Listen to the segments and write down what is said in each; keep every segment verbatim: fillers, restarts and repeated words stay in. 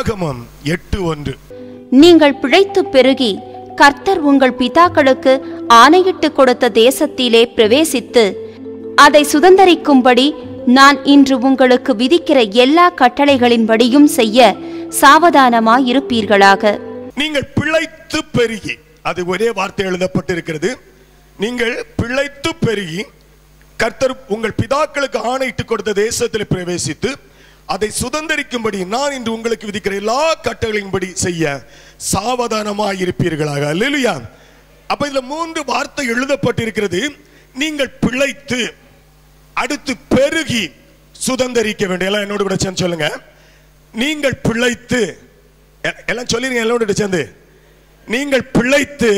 உபாகமம் எட்டு ஒன்று. நீங்கள் பிழைத்து பெருகி கர்த்தர் உங்கள் பிதாக்களுக்கு ஆணையிட்டு கொடுத்த தேசத்திலே பிரவேசித்து அதை சுதந்தரிக்கும்படி நான் இன்று உங்களுக்கு விதிக்கிற எல்லா கட்டளைகளின்படியும் செய்ய சாவதானமாயிருப்பீர்களாக. நீங்கள் பிழைத்து பெருகி, அது ஒரே வார்த்தை எழுதப்பட்டிருக்கிறது. நீங்கள் பிழைத்து பெருகி கர்த்தர் உங்கள் பிதாக்களுக்கு ஆணையிட்டு கொடுத்த தேசத்தில் பிரவேசித்து அதை சுதந்தரிக்கும்படி நான் இன்று உங்களுக்கு விதிக்கிற எல்லா கட்டளைகளின்படி செய்ய சாவதானமாயிருப்பீர்களாக. அல்லேலூயா. அப்ப இதுல மூன்று வார்த்தை எழுதப்பட்டிருக்கிறது. நீங்கள் பிழைத்து, அடுத்து பெருகி சுதந்தரிக்க வேண்டும். எல்லாம் என்னோட கூட சேர்ந்து சொல்லுங்க. நீங்கள் பிழைத்து, எல்லாம் சொல்லிருங்க என்னோட சேர்ந்து. நீங்கள் பிழைத்து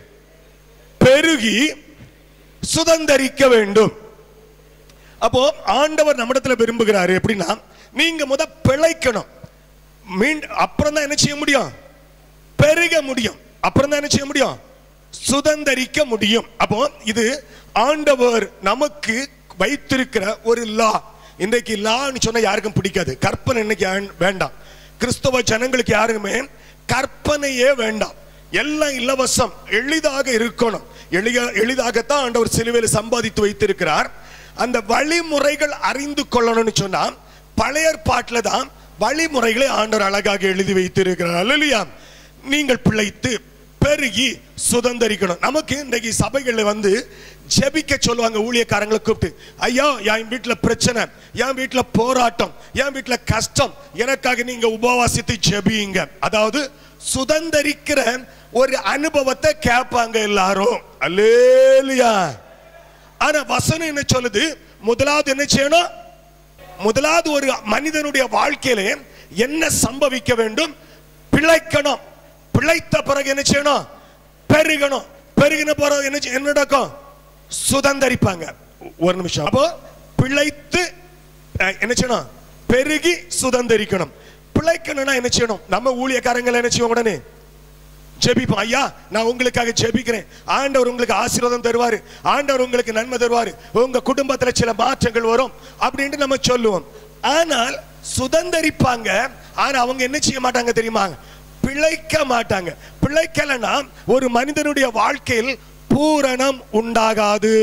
பெருகி சுதந்தரிக்க வேண்டும். அப்போ ஆண்டவர் நம்மிடத்துல விரும்புகிறாரு எப்படின்னா, நீங்க முத பிழைக்கணும், மீண்டும் அப்புறம் தான் என்ன செய்ய முடியும், பெருக முடியும், அப்புறம் தான் என்ன செய்ய முடியும், சுதந்தரிக்க முடியும். அப்போ இது ஆண்டவர் நமக்கு வைத்திருக்கிற ஒரு லா. இன்றைக்கு லான்னு சொன்னா யாருக்கும் பிடிக்காது, கற்பனை இன்னைக்கு வேண்டாம். கிறிஸ்தவ ஜனங்களுக்கு யாருக்குமே கற்பனையே வேண்டாம், எல்லாம் இலவசம், எளிதாக இருக்கணும். எளிய எளிதாகத்தான் ஆண்டவர் சிலுவையில் சம்பாதித்து வைத்திருக்கிறார். அந்த வழிமுறைகள் அறிந்து கொள்ளணும்னு சொன்னா பழைய பாட்டுல தான் வழிமுறைகளை ஆண்டவர் அழகாக எழுதி வைத்திருக்கிறார். அல்லேலூயா. நீங்கள் பிழைத்து பெருகி சுதந்தரிக்கணும். நமக்கு இன்றைக்கு சபைகளில் வந்து ஜெபிக்க சொல்லுவாங்க. ஊழியக்காரங்களை கூப்பிட்டு, ஐயா என் வீட்டுல பிரச்சனை, என் வீட்டுல போராட்டம், என் வீட்டுல கஷ்டம், எனக்காக நீங்க உபவாசித்து ஜெபிங்க. அதாவது சுதந்தரிக்கிற ஒரு அனுபவத்தை கேட்பாங்க எல்லாரும். அல்லேலூயா. ஆனா வசனம் என்ன சொல்லுது, முதலாவது என்ன செய்யணும், முதலாவது ஒரு மனிதனுடைய வாழ்க்கையில என்ன சம்பவிக்க வேண்டும், பிழைக்கணும். பிழைத்த பிறகு என்ன செய்யணும், பெருகணும். பெருகின பிறகு என்ன என்ன நடக்கும், சுதந்தரிப்பாங்க. ஒரு நிமிஷம். அப்போ பிழைத்து என்ன செய்யணும், பெருகி சுதந்தரிக்கணும். பிழைக்கணும்னா என்ன செய்யணும், நம்ம ஊழியக்காரங்களை என்ன செய்வோம், உடனே ஜெபிப்போம். ஐயா நான் உங்களுக்காக ஜெபிக்கிறேன், ஆண்டவர் உங்களுக்கு ஆசீர்வாதம் தருவாரு, ஆண்டவர் உங்களுக்கு நன்மை தருவாரு, உங்க குடும்பத்துல சில மாற்றங்கள் வரும் அப்படின்ட்டு நம்ம சொல்லுவோம். ஆனால் சுதந்தரிப்பாங்க, ஆனா அவங்க என்ன செய்ய மாட்டாங்க தெரியுமா, பிழைக்க மாட்டாங்க. பிழைக்கலனா ஒரு மனிதனுடைய வாழ்க்கையில் பூரணம் உண்டாகாது.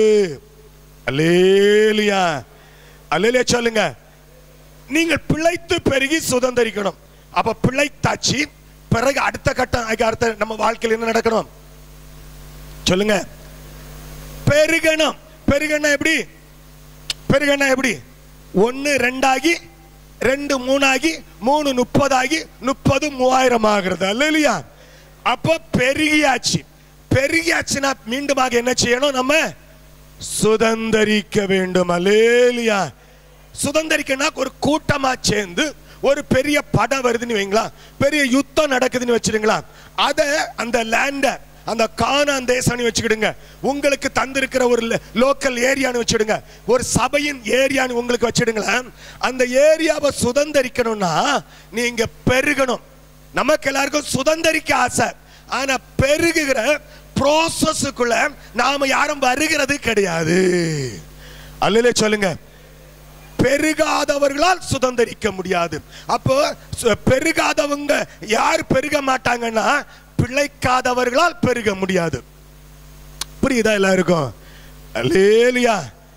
அல்லேலூயா. அல்லேலூயா சொல்லுங்க. நீங்கள் பிழைத்து பெருகி சுதந்தரிக்கணும். அப்ப பிழைத்தாச்சு, பிறகு அடுத்த கட்டம், அடுத்த நம்ம வாழ்க்கையில் என்ன நடக்கணும் சொல்லுங்க, பெருகணும். பெருகணும் எப்படி, பெருகணும் எப்படி, ஒன்னு ரெண்டாகி, ரெண்டு மூணாகி, மூணு முப்பதாகி, முப்பது மூவாயிரம் ஆகிறது. அல்லேலூயா. அப்ப பெருகியாச்சு. பெருகியாச்சுன்னா மீண்டுமாக என்ன செய்யணும், நம்ம சுதந்தரிக்க வேண்டும். அல்லேலூயா. சுதந்தரிக்கனா ஒரு கூட்டமா சேர்ந்து ஒரு பெரிய படம் வருதுன்னு வைங்களா, பெரிய யுத்தம் நடக்குதுன்னு வச்சிருங்களா, அத அந்த லேண்ட, அந்த கானான் தேசம்னு வச்சுக்கிடுங்க, உங்களுக்கு தந்திருக்கிற ஒரு லோக்கல் ஏரியான்னு வச்சிடுங்க, ஒரு சபையின் ஏரியான்னு உங்களுக்கு வச்சிடுங்களேன். அந்த ஏரியாவை சுதந்தரிக்கணும்னா நீங்க பெருகணும். நமக்கு எல்லாருக்கும் சுதந்தரிக்க ஆசை, ஆனா பெருகுகிற ப்ராசஸ்க்குள்ள நாம யாரும் வருகிறது கிடையாது. அல்லேலூயா சொல்லுங்க. பெருகாதவர்களால் சுதந்தரிக்க முடியாது. அப்போ பெருகாதவங்க யார் பெருக மாட்டாங்கன்னா, பிழைக்காதவர்களால் பெருக முடியாது. புரியுதா எல்லாருக்கும்? அல்லேலூயா.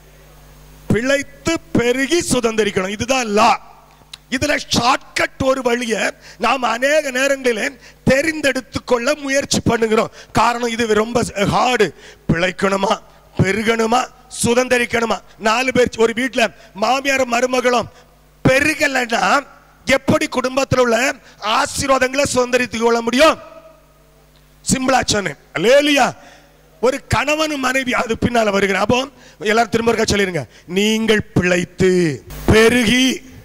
பிழைத்து பெருகி சுதந்தரிக்கணும், இதுதான் லா. இதுல ஷார்ட்கட் ஒரு வழிய நாம் அநேக நேரங்களில் தெரிந்தெடுத்து கொள்ள முயற்சி பண்ணுகிறோம். காரணம் இது ரொம்ப ஹார்டு. பிழைக்கணுமா, பெருகணுமா, சுதந்தரிக்கணுமா? நாலு பேர் ஒரு வீட்டுல மாமியார் மருமகளும் பெருகலன்னா எப்படி குடும்பத்தில் உள்ள ஆசீர்வாதங்களை சுதந்தரித்துக் கொள்ள முடியும்? சிம்பிளா சொன்னேன். அல்லேலூயா. ஒரு கணவன் மனைவி, அது பின்னால வருகிறேன். அப்போ எல்லாரும் திரும்ப சொல்லிருங்க, நீங்கள் பிழைத்து பெருகி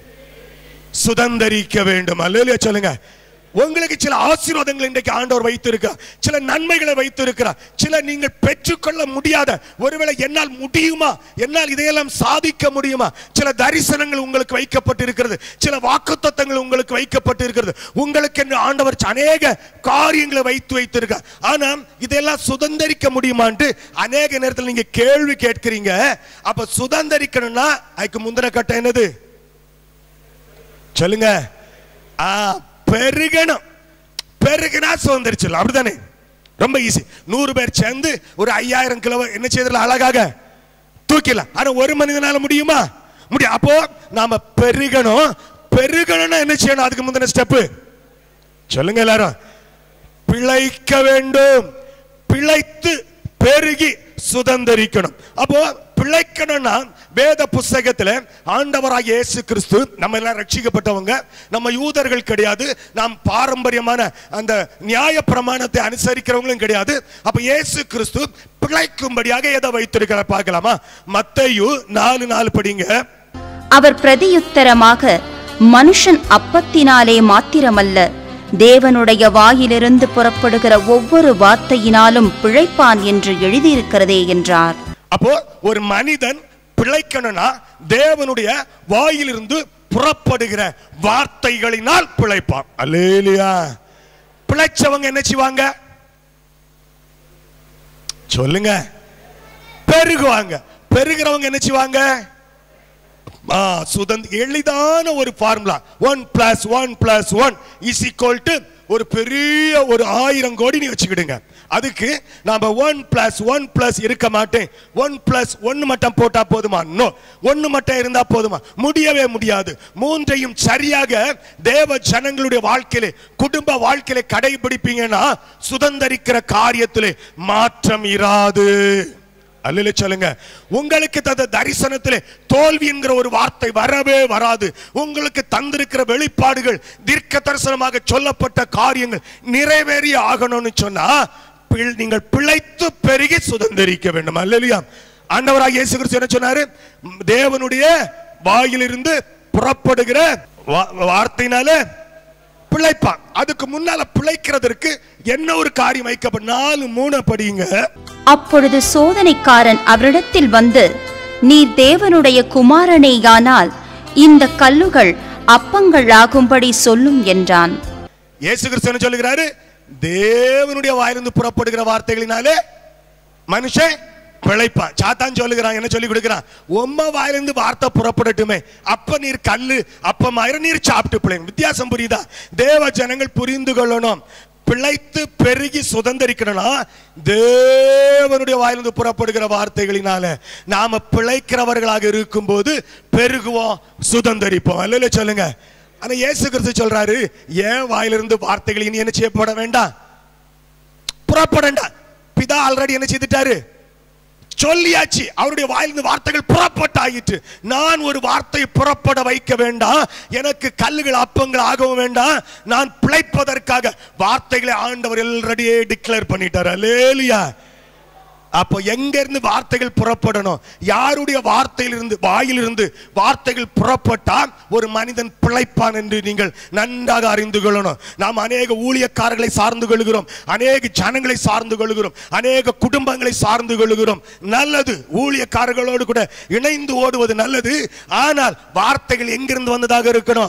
சுதந்தரிக்க வேண்டும். அல்லேலூயா சொல்லுங்க. உங்களுக்கு சில ஆசீர்வாதங்கள் இன்றைக்கு ஆண்டவர் வைத்திருக்கிறார், சில நன்மைகளை வைத்திருக்கிறார், சில நீங்கள் பெற்றுக்கொள்ள முடியாத, ஒருவேளை என்னால் முடியுமா, என்னால் இதையெல்லாம் சாதிக்க முடியுமா, சில தரிசனங்கள் உங்களுக்கு வைக்கப்பட்டிருக்கிறது, சில வாக்குத்தத்தங்கள் உங்களுக்கு வைக்கப்பட்டிருக்கிறது, உங்களுக்கு என்று ஆண்டவர் அநேக காரியங்களை வைத்து வைத்திருக்கிறார். ஆனா இதெல்லாம் சுதந்தரிக்க முடியுமான்ட்டு அநேக நேரத்தில் நீங்க கேள்வி கேட்கிறீங்க. அப்ப சுதந்தரிக்கணும்னா அதுக்கு முந்தின கட்டம் என்னது சொல்லுங்க? ஆ பெருகணும். பெருகினா சுதந்திரிச்சிடலாம், அப்படித்தானே? ரொம்ப ஈஸி. நூறு பேர் சேர்ந்து ஒரு ஐயாயிரம் கிலோ என்ன செய்யலாம், அழகாக தூக்கிடலாம். ஆனா ஒரு மனிதனால முடியுமா? முடியும். அப்போ நாம பெருகணும். பெருகணும்னா என்ன செய்யணும்? அதுக்கு முந்தின ஸ்டெப் சொல்லுங்க எல்லாரும். பிழைக்க வேண்டும். பிழைத்து பெருகி சுதந்திரிக்கணும். அப்போ பிழைக்கணும்னா வேத புஸ்தகத்துல ஆண்டவராகிய இயேசு கிறிஸ்து, நம்ம எல்லாம் ரட்சிக்கப்பட்டவங்க, நம்ம யூதர்கள் கிடையாது, நாம் பாரம்பரியமான அந்த நியாய பிரமாணத்தை அனுசரிக்கிறவங்களும் கிடையாது. அப்ப இயேசு கிறிஸ்து பிழைக்கும்படியாக எதை வைத்திருக்கிறார் பார்க்கலாமா? மத்தேயு நாலு நாலு படிங்க. அவர் பிரதியுத்தரமாக, மனுஷன் அப்பத்தினாலே மாத்திரமல்ல, தேவனுடைய வாயிலிருந்து புறப்படுகிற ஒவ்வொரு வார்த்தையினாலும் பிழைப்பான் என்று எழுதியிருக்கிறதே என்றார். அப்போ ஒரு மனிதன் பிழைக்கணும்னா தேவனுடைய வாயிலிருந்து புறப்படுகிற வார்த்தைகளினால் பிழைப்பான். அல்லேலூயா. பிழைச்சவங்க என்ன செய்வாங்க சொல்லுங்க? பெருகுவாங்க. பெருகிறவங்க என்ன செய்வாங்க? சுதந்திர எளிதான ஒரு formula, one plus one plus one is equal to ஒரு பெரிய ஒரு ஆயிரம் கோடி நீ வச்சுக்கிடுங்க. அதுக்கு நாம ஒன் பிளஸ் ஒன் பிளஸ் இருக்க மாட்டேன், ஒன் பிளஸ் ஒன்னு மட்டும் போட்டா போதுமா? நோ, ஒன்னு மட்டும் இருந்தா போதுமா? முடியவே முடியாது. மூன்றையும் சரியாக தேவ ஜனங்களுடைய வாழ்க்கையிலே, குடும்ப வாழ்க்கையிலே கடைபிடிப்பீங்கன்னா சுதந்திரிக்கிற காரியத்திலே மாற்றம் இராது. அல்லேலூயா சொல்லுங்க. உங்களுக்கு தந்த தரிசனத்திலே தோல்வி என்கிற ஒரு வார்த்தை வரவே வராது. உங்களுக்கு தந்திருக்கிற வெளிப்பாடுகள், தீர்க்க தரிசனமாக சொல்லப்பட்ட காரியங்கள் நிறைவேறி ஆகணும்னு சொன்னா நீங்கள் பிழைத்து பெருகி சுதந்திரிக்க வேண்டும். அல்லேலூயா. ஆண்டவராகிய இயேசு கிறிஸ்து என்ன சொன்னாரு? தேவனுடைய வாயிலிருந்து புறப்படுகிற வார்த்தையினால பிழைப்பான். அதுக்கு முன்னால பிழைக்கிறதற்கு என்ன ஒரு காரியம் வைக்கப்படும்? நாலு மூணு படிங்க. அப்பொழுது சோதனைக்காரன் அவரிடத்தில் வந்து, நீர் தேவனுடைய குமாரனேயானால் இந்த கல்லுகள் அப்பங்கள் ஆகும்படி சொல்லும் என்றான். இயேசு கிறிஸ்து என்ன சொல்லுகிறாரு? தேவனுடைய வாயிலிருந்து புறப்படுகிற வார்த்தைகளினாலே மனுஷன் பிழைப்பான். சாத்தான் சொல்லுகிறான், என்ன சொல்லி கொடுக்கிறான்? உம்ம வாயிலிருந்து வார்த்தை புறப்படட்டுமே, அப்ப நீர் கல்லு அப்பமாயிரம் நீர் சாப்பிட்டு பிழைங்க. வித்தியாசம் புரியுதா? தேவ ஜனங்கள் புரிந்து கொள்ளணும். பிழைத்து பெருகி சுதந்திரிக்கணும்னா தேவனுடைய வாயிலிருந்து புறப்படுகிற வார்த்தைகளினால நாம பிழைக்கிறவர்களாக இருக்கும் போது பெருகுவோம், சுதந்திரிப்போம். அல்லேலூயா சொல்லுங்க. ஆனா இயேசு கிறிஸ்து சொல்றாரு, ஏன் வாயிலிருந்து வார்த்தைகள் இனி என்ன செய்யப்பட வேண்டாம், புறப்படண்டா. பிதா ஆல்ரெடி என்ன செய்துட்டாரு? சொல்லியாச்சு. அவருடைய வாயிலிருந்து வார்த்தைகள் புறப்பட்டாயிற்று. நான் ஒரு வார்த்தை புறப்பட வைக்க வேண்டாம், எனக்கு கல்லுகள் அப்பங்கள் ஆகவும் வேண்டாம். நான் பிழைப்பதற்காக வார்த்தைகளை ஆண்டவர் ஆல்ரெடியே டிக்ளேர் பண்ணிட்டார். அல்லேலூயா. அப்போ எங்க இருந்து வார்த்தைகள் புறப்படணும்? யாருடைய வார்த்தையிலிருந்து, வாயிலிருந்து வார்த்தைகள் புறப்பட்டா ஒரு மனிதன் பிழைப்பான் என்று நீங்கள் நன்றாக அறிந்து கொள்ளணும். நாம் அநேக ஊழியக்காரர்களை சார்ந்து கொள்கிறோம், அநேக ஜனங்களை சார்ந்து கொள்கிறோம், அநேக குடும்பங்களை சார்ந்து கொள்கிறோம். நல்லது, ஊழியக்காரர்களோடு கூட இணைந்து ஓடுவது நல்லது. ஆனால் வார்த்தைகள் எங்கிருந்து வந்ததாக இருக்கணும்?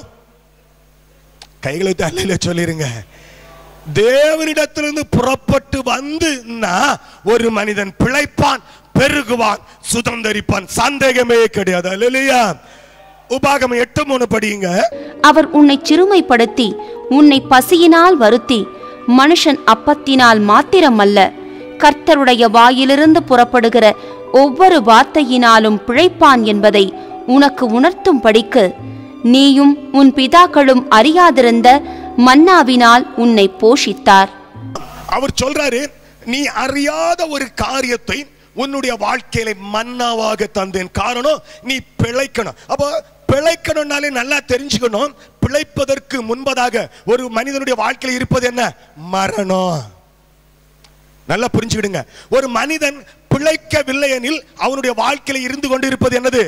கைகளை அல்லேலூயா சொல்லிருங்க. தேவனிடத்திலிருந்து புறப்பட்டு வந்து ஒரு மனிதன் பிழைப்பான், பெருகுவான், சுதந்திரிப்பான். சந்தேகமே கிடையாது. அல்லேலூயா. உபாகமம் எட்டு மூணு படிங்க. அவர் உன்னை சிறுமைப்படுத்தி உன்னை பசியினால் வருத்தி மனுஷன் அப்பத்தினால் மாத்திரமல்ல, கர்த்தருடைய வாயிலிருந்து புறப்படுகிற ஒவ்வொரு வார்த்தையினாலும் பிழைப்பான் என்பதை உனக்கு உணர்த்தும் படிக்கு நீயும் உன் பிதாக்களும் அறியாதிருந்த மன்னாவினால் உன்னை போஷித்தார். அவர் சொல்றாரு, நீ அறியாத ஒரு காரியத்தை உன்னுடைய வாழ்க்கையில மன்னாவாக தந்தேன். காரணம், நீ பிழைக்கணும். அப்போ பிழைக்கணும்னாலே நல்லா தெரிஞ்சுக்கணும், பிழைப்பதற்கு முன்பதாக ஒரு மனிதனுடைய வாழ்க்கையில் இருப்பது என்ன? மரணம். நல்லா புரிஞ்சுக்கிடுங்க. ஒரு மனிதன் பிழைக்கவில்லை எனில் அவனுடைய வாழ்க்கையில் இருந்து கொண்டு இருப்பது என்னது?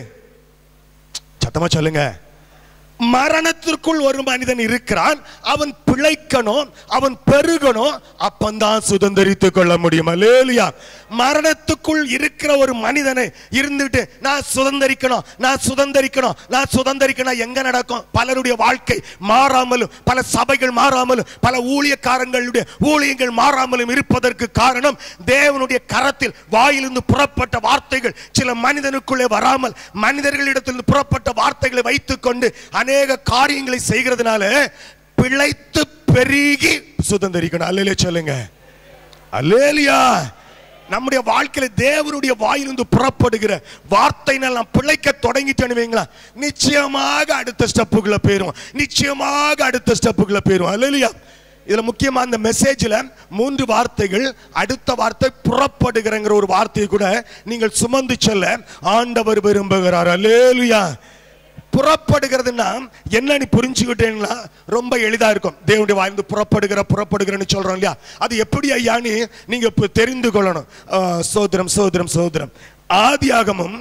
சத்தமா சொல்லுங்க. மரணத்திற்குள் ஒரு மனிதன் இருக்கிறான். அவன் பிழைக்கணும், அவன் பெருகணும், அப்பந்தான் சுதந்திரித்துக் கொள்ள முடியும். அல்லேலூயா. மரணத்துக்குள் இருக்கிற ஒரு மனிதனை இருந்துட்டு நான் சுதந்திரிக்கணும், நான் சுதந்திரிக்கணும், நான் சுதந்திரிக்கணும் எங்க நடக்கும்? பலருடைய வாழ்க்கை மாறாமலும், பல சபைகள் மாறாமலும், பல ஊழியக்காரங்களுடைய ஊழியங்கள் மாறாமலும் இருப்பதற்கு காரணம் தேவனுடைய கரத்தில் வாயிலிருந்து புறப்பட்ட வார்த்தைகள் சில மனிதனுக்குள்ளே வராமல், மனிதர்களிடத்திலிருந்து புறப்பட்ட வார்த்தைகளை வைத்துக் கொண்டு அநேக காரியங்களை செய்கிறதுனால பிழைத்து பெருகி சுதந்தரிக்கணும். அல்லேலூயா சொல்லுங்க. அல்லேலூயா. நம்முடைய வாழ்க்கையில தேவனுடைய வாயிலிருந்து புறப்படுகிற வார்த்தையினால் நாம் பிழைக்க தொடங்கிட்டேன்னு நிச்சயமாக அடுத்த ஸ்டெப்புக்குள்ள போயிரும். நிச்சயமாக அடுத்த ஸ்டெப்புக்குள்ள போயிரும். அல்லேலூயா. இதுல முக்கியமா அந்த மெசேஜ்ல மூன்று வார்த்தைகள். அடுத்த வார்த்தை புறப்படுகிறங்கிற ஒரு வார்த்தையை கூட நீங்கள் சுமந்து செல்ல ஆண்டவர் விரும்புகிறார். அல்லேலூயா. புறப்படுகிறதுனா என்னன்னு புரிஞ்சுக்கிட்டீங்கன்னா ரொம்ப எளிதா இருக்கும். தேவனுடைய வாயிலிருந்து புறப்படுகிற புறப்படுகிறன்னு சொல்றோம் இல்லையா, அது எப்படி ஐயான்னு நீங்க தெரிந்து கொள்ளணும். சோதரம் சோதரம் சோதரம் ஆதியாகமம்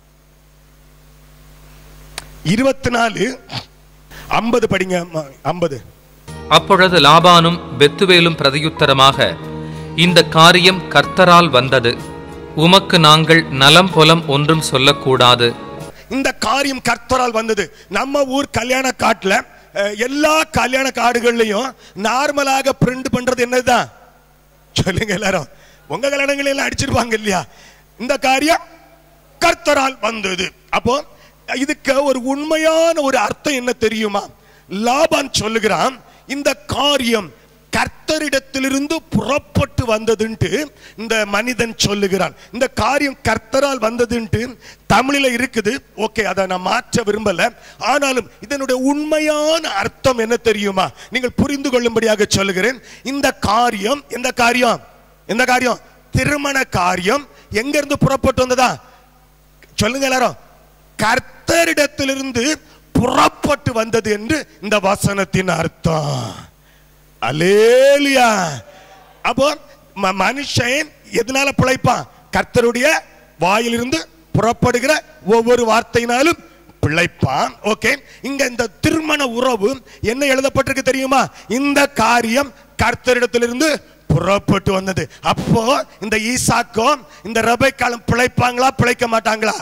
இருபத்தி நாலு ஐம்பது படிங்க. ஐம்பது. அப்பொழுது லாபானும் பெத்துவேலும் பிரதியுத்தரமாக, இந்த காரியம் கர்த்தரால் வந்தது, உமக்கு நாங்கள் நலம் புலம் ஒன்றும் சொல்லக்கூடாது. இந்த காரியம் கர்த்தரால் வந்தது. நம்ம ஊர் கல்யாண காட்டுல எல்லா கல்யாண கார்டுகள்லயும் நார்மலாக பிரிண்ட் பண்றது என்னதுதான் சொல்லுங்க எல்லாரும். உங்க கல்யாணங்கள் எல்லாம் அடிச்சிருப்பாங்க இல்லையா. இந்த காரியம் கர்த்தரால் வந்தது. அப்போ இதுக்கு ஒரு உண்மையான ஒரு அர்த்தம் என்ன தெரியுமா? லாபான் சொல்லுகிறான், இந்த காரியம் கர்த்தரிடத்திலிருந்து புறப்பட்டு வந்ததுன்ட்டு இந்த மனிதன் சொல்லுகிறான். இந்த காரியம் கர்த்தரால் வந்ததுன்ட்டு தமிழில இருக்குது. ஓகே, அதை நான் மாற்ற விரும்பல. ஆனாலும் இதனுடைய உண்மையான அர்த்தம் என்ன தெரியுமா? நீங்கள் புரிந்து கொள்ளும்படியாக சொல்லுகிறேன். இந்த காரியம் எந்த காரியம்? எந்த காரியம்? திருமண காரியம். எங்க இருந்து புறப்பட்டு வந்ததா சொல்லுங்க எல்லாரும். கர்த்தரிடத்திலிருந்து புறப்பட்டு வந்தது என்று இந்த வசனத்தின் அர்த்தம். அல்லேலூயா. அப்போ மனுஷன் எதனால பிழைப்பான்? கர்த்தருடைய வாயிலிருந்து புறப்படுகிற ஒவ்வொரு வார்த்தையினாலும் பிழைப்பான். ஓகே, இங்க இந்த திருமண உறவு என்ன எழுதப்பட்டிருக்கு தெரியுமா? இந்த காரியம் கர்த்தரிடத்திலிருந்து புறப்பட்டு வந்தது. அப்போ இந்த ஈசாக்கும் இந்த ரெபெக்காளும் பிழைப்பாங்களா பிழைக்க மாட்டாங்களா?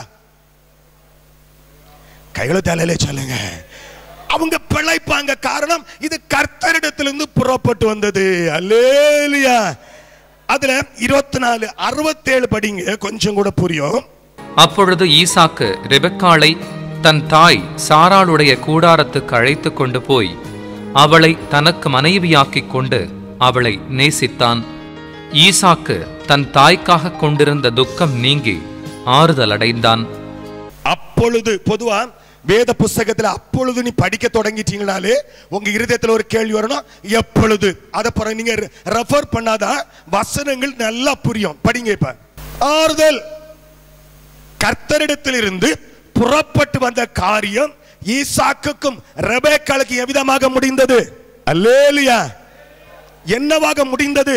கைகளை தலையிலே சொல்லுங்க. அவங்க பிழைப்பாங்க. காரணம் இது கர்த்தரிடத்திலிருந்து புறப்பட்டு வந்தது. அல்லேலூயா. அதுல இருபத்தி நாலு அறுபத்தேழு படிங்க, கொஞ்சம் கூட புரியும். அப்பொழுது ஈசாக்கு ரெபெக்காளை தன் தாய் சாராளுடைய கூடாரத்துக்கு அழைத்து கொண்டு போய் அவளை தனக்கு மனைவியாக்கிக் கொண்டு அவளை நேசித்தான். ஈசாக்கு தன் தாய்க்காக கொண்டிருந்த துக்கம் நீங்கி ஆறுதல் அடைந்தான். அப்பொழுது பொதுவா வேத புஸ்தகத்துல அப்பொழுது நீ படிக்க தொடங்கிட்டீங்கனாலே உங்க இருதயத்துல ஒரு கேள்வி வரணும், எப்பொழுது. அதை பிறகு நீங்க ரெஃபர் பண்ணாதான் வசனங்கள் நல்லா புரியும். படிங்க. இப்ப ஆறுதல். கர்த்தரிடத்திலிருந்து புறப்பட்டு வந்த காரியம் ஈசாக்குக்கும் ரெபெக்காளுக்கு எவ்விதமாக முடிந்தது? அல்லேலூயா. என்னவாக முடிந்தது?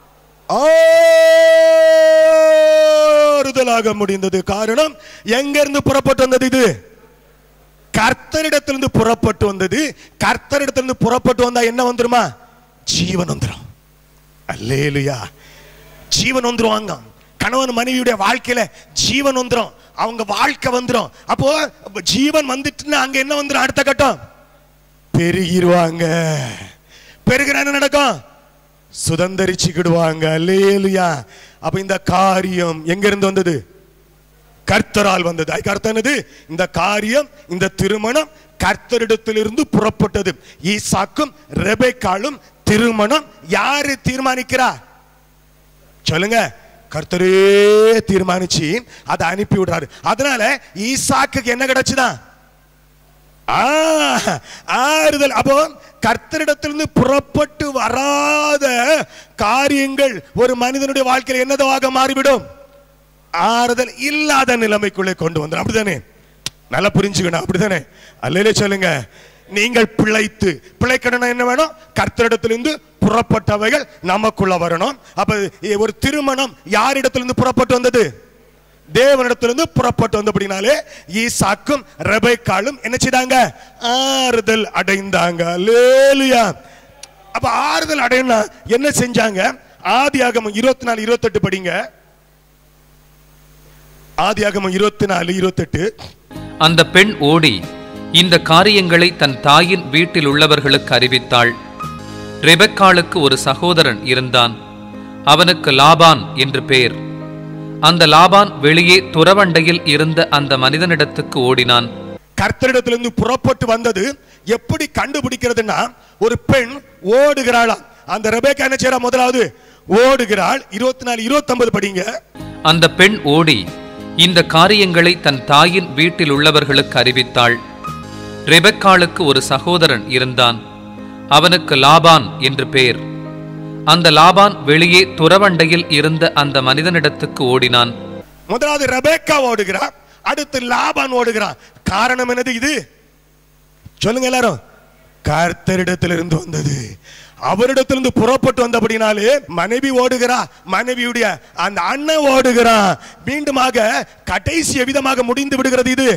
ஆறுதலாக முடிந்தது. காரணம் எங்க இருந்து புறப்பட்டு வந்தது? இது கர்த்தரிடத்திலிருந்து புறப்பட்டு வந்தது. கர்த்தரிடத்திலிருந்து புறப்பட்டு வந்தா என்ன வந்துருமா? ஜீவன் வந்துரும். அல்லேலூயா. ஜீவன் வந்துருவாங்க. கணவன் மனைவியுடைய வாழ்க்கையில ஜீவன் வந்துரும். அவங்க வாழ்க்கை வந்துரும். அப்போ ஜீவன் வந்துட்டுன்னா அங்க என்ன வந்துரும்? அடுத்த கட்டம் பெருகிடுவாங்க. பெருகிற என்ன நடக்கும்? சுதந்தரிச்சுக்கிடுவாங்க. அல்லேலூயா. அப்ப இந்த காரியம் எங்க இருந்து வந்தது? கர்த்தரால் வந்தது. அதுக்கு அர்த்தம் என்னது? இந்த காரியம், இந்த திருமணம் கர்த்தரிடத்திலிருந்து புறப்பட்டது. ஈசாக்கும் ரெபெக்காளும் திருமணம் யாரு தீர்மானிக்கிறா சொல்லுங்க? கர்த்தரே தீர்மானிச்சு அதை அனுப்பி விடுறாரு. அதனால ஈசாக்கு என்ன கிடைச்சுதான்? ஆறுதல். அப்போ கர்த்தரிடத்திலிருந்து புறப்பட்டு வராத காரியங்கள் ஒரு மனிதனுடைய வாழ்க்கையில் என்னதாக மாறிவிடும்? ஆறுதல் இல்லாத நிலைமைக்குள்ளே கொண்டு வந்துடும். அப்படித்தானே? நல்லா புரிஞ்சுக்கணும். அப்படித்தானே? அல்லேலூயா சொல்லுங்க. நீங்கள் பிழைத்து பிழைக்கணும் என்ன வேணும்? கர்த்தரிடத்திலிருந்து புறப்பட்டவைகள் நமக்குள்ள வரணும். அப்ப ஒரு திருமணம் யாரிடத்திலிருந்து புறப்பட்டு வந்தது? தேவனிடத்திலிருந்து புறப்பட்டு வந்தபடினாலே ஈசாக்கும் ரெபெக்காளும் என்ன செய்தாங்க? ஆறுதல் அடைந்தாங்க. அல்லேலூயா. அப்ப ஆறுதல் அடையணும் என்ன செஞ்சாங்க? ஆதியாகமம் இருபத்தி நாலு இருபத்தி எட்டு படிங்க. ஆதியாகமம் இருபத்தி நாலு இருபத்தி எட்டு. அந்த பெண் ஓடி இந்த காரியங்களை தன் தாயின் வீட்டில் உள்ளவர்களுக்கு அறிவித்தாள். ரெபெக்காளுக்கு ஒரு சகோதரன் இருந்தான். அவனுக்கு லாபான் என்று பெயர். அந்த லாபான் வெளியே துறவண்டையில் இருந்த அந்த மனிதனிடத்துக்கு ஓடினான். கர்த்தரிடத்திலிருந்து புறப்பட்டு வந்தது எப்படி கண்டுபிடிக்கிறதுனா, ஒரு பெண் ஓடுகிறாளா. அந்த ரெபேக்கா என்ன செய்றா? முதலாவது ஓடுகிறாள். இருபத்தி நாலு இருபத்தி ஒன்பது படிங்க. அந்த பெண் ஓடி இந்த காரியங்களை தன் தாயின் வீட்டில் உள்ளவர்களுக்கு அறிவித்தாள். ரெபெக்காளுக்கு ஒரு சகோதரன் இருந்தான். அவனுக்கு லாபான் என்று பெயர். அந்த லாபான் வெளியே துறவண்டையில் இருந்த அந்த மனிதனிடத்துக்கு ஓடினான். முதலாவது ரெபேக்கா ஓடுகிறார், அடுத்து லாபான் ஓடுகிறான். காரணம் என்னது? இது சொல்லுங்க எல்லாரும். கர்த்தரிடத்திலிருந்து வந்தது. அவரிடத்திலிருந்து புறப்பட்டு வந்தபடினாலே மனைவி ஓடுகிறா, மனைவியுடைய அந்த அண்ணன் ஓடுகிறான். மீண்டுமாக கடைசி விதமாக முடிந்து விடுகிறது. இது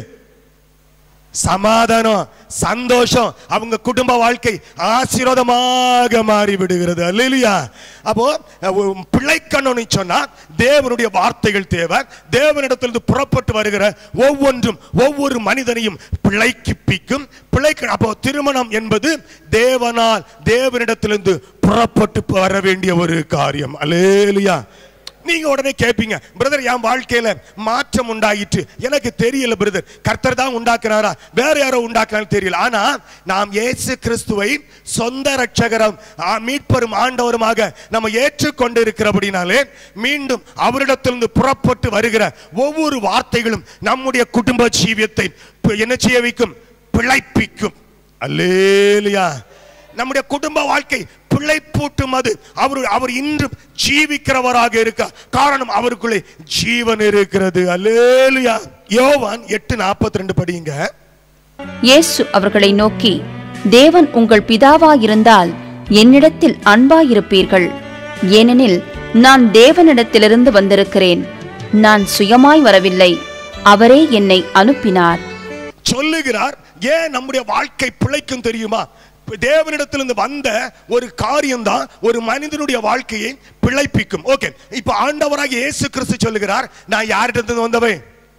சமாதானம், சந்தோஷம், அவங்க குடும்ப வாழ்க்கை ஆசீர்வாதமாக மாறி விடுகிறது. அல்லேலூயா. அப்போ பிள்ளைக்கணும்னு சொன்னா தேவனுடைய வார்த்தைகள் தேவை. தேவனிடத்திலிருந்து புறப்பட்டு வருகிற ஒவ்வொன்றும் ஒவ்வொரு மனிதனையும் பிழைக்கிப்பிக்கும். பிழைக்க அப்போ திருமணம் என்பது தேவனால் தேவனிடத்திலிருந்து புறப்பட்டு வர வேண்டிய ஒரு காரியம். அல்லேலூயா. நீங்க உடனே கேட்பீங்க, பிரதர் என் வாழ்க்கையில மாற்றம் உண்டாயிற்று, எனக்கு தெரியல பிரதர், கர்த்தர் தான் உண்டாக்குறாரா வேற யாரோ உண்டாக்குறாரு தெரியல. ஆனா நாம் இயேசு கிறிஸ்துவை சொந்த ரட்சகரும் மீட்பரும் ஆண்டவருமாக நம்ம ஏற்றுக்கொண்டு இருக்கிறபடினாலே மீண்டும் அவரிடத்திலிருந்து புறப்பட்டு வருகிற ஒவ்வொரு வார்த்தைகளும் நம்முடைய குடும்ப ஜீவியத்தை என்ன செய்ய வைக்கும்? பிழைப்பிக்கும். அல்லேலூயா. நம்முடைய குடும்ப வாழ்க்கை பிழைப்பூட்டும். அது அவர் அவர் இன்று ஜீவிக்கிறவராக இருக்க காரணம் அவருக்குள்ளே ஜீவன் இருக்கிறது. அல்லேலூயா. யோவான் எட்டு நாற்பத்தி ரெண்டு படிங்க. இயேசு அவர்களை நோக்கி, தேவன் உங்கள் பிதாவாயிருந்தால் என்னிடத்தில் அன்பாயிருப்பீர்கள். ஏனெனில் நான் தேவனிடத்திலிருந்து வந்திருக்கிறேன். நான் சுயமாய் வரவில்லை, அவரே என்னை அனுப்பினார் சொல்லுகிறார். ஏன் நம்முடைய வாழ்க்கை பிழைக்கும் தெரியுமா? தேவனிடத்திலிருந்து வந்த ஒரு காரியம் தான் ஒரு மனிதனுடைய வாழ்க்கையை பிழைப்பிக்கும். ஓகே, இப்ப ஆண்டவராகிய இயேசு கிறிஸ்து சொல்லுகிறார், நான் யாரிடத்திலிருந்து வந்தவன்?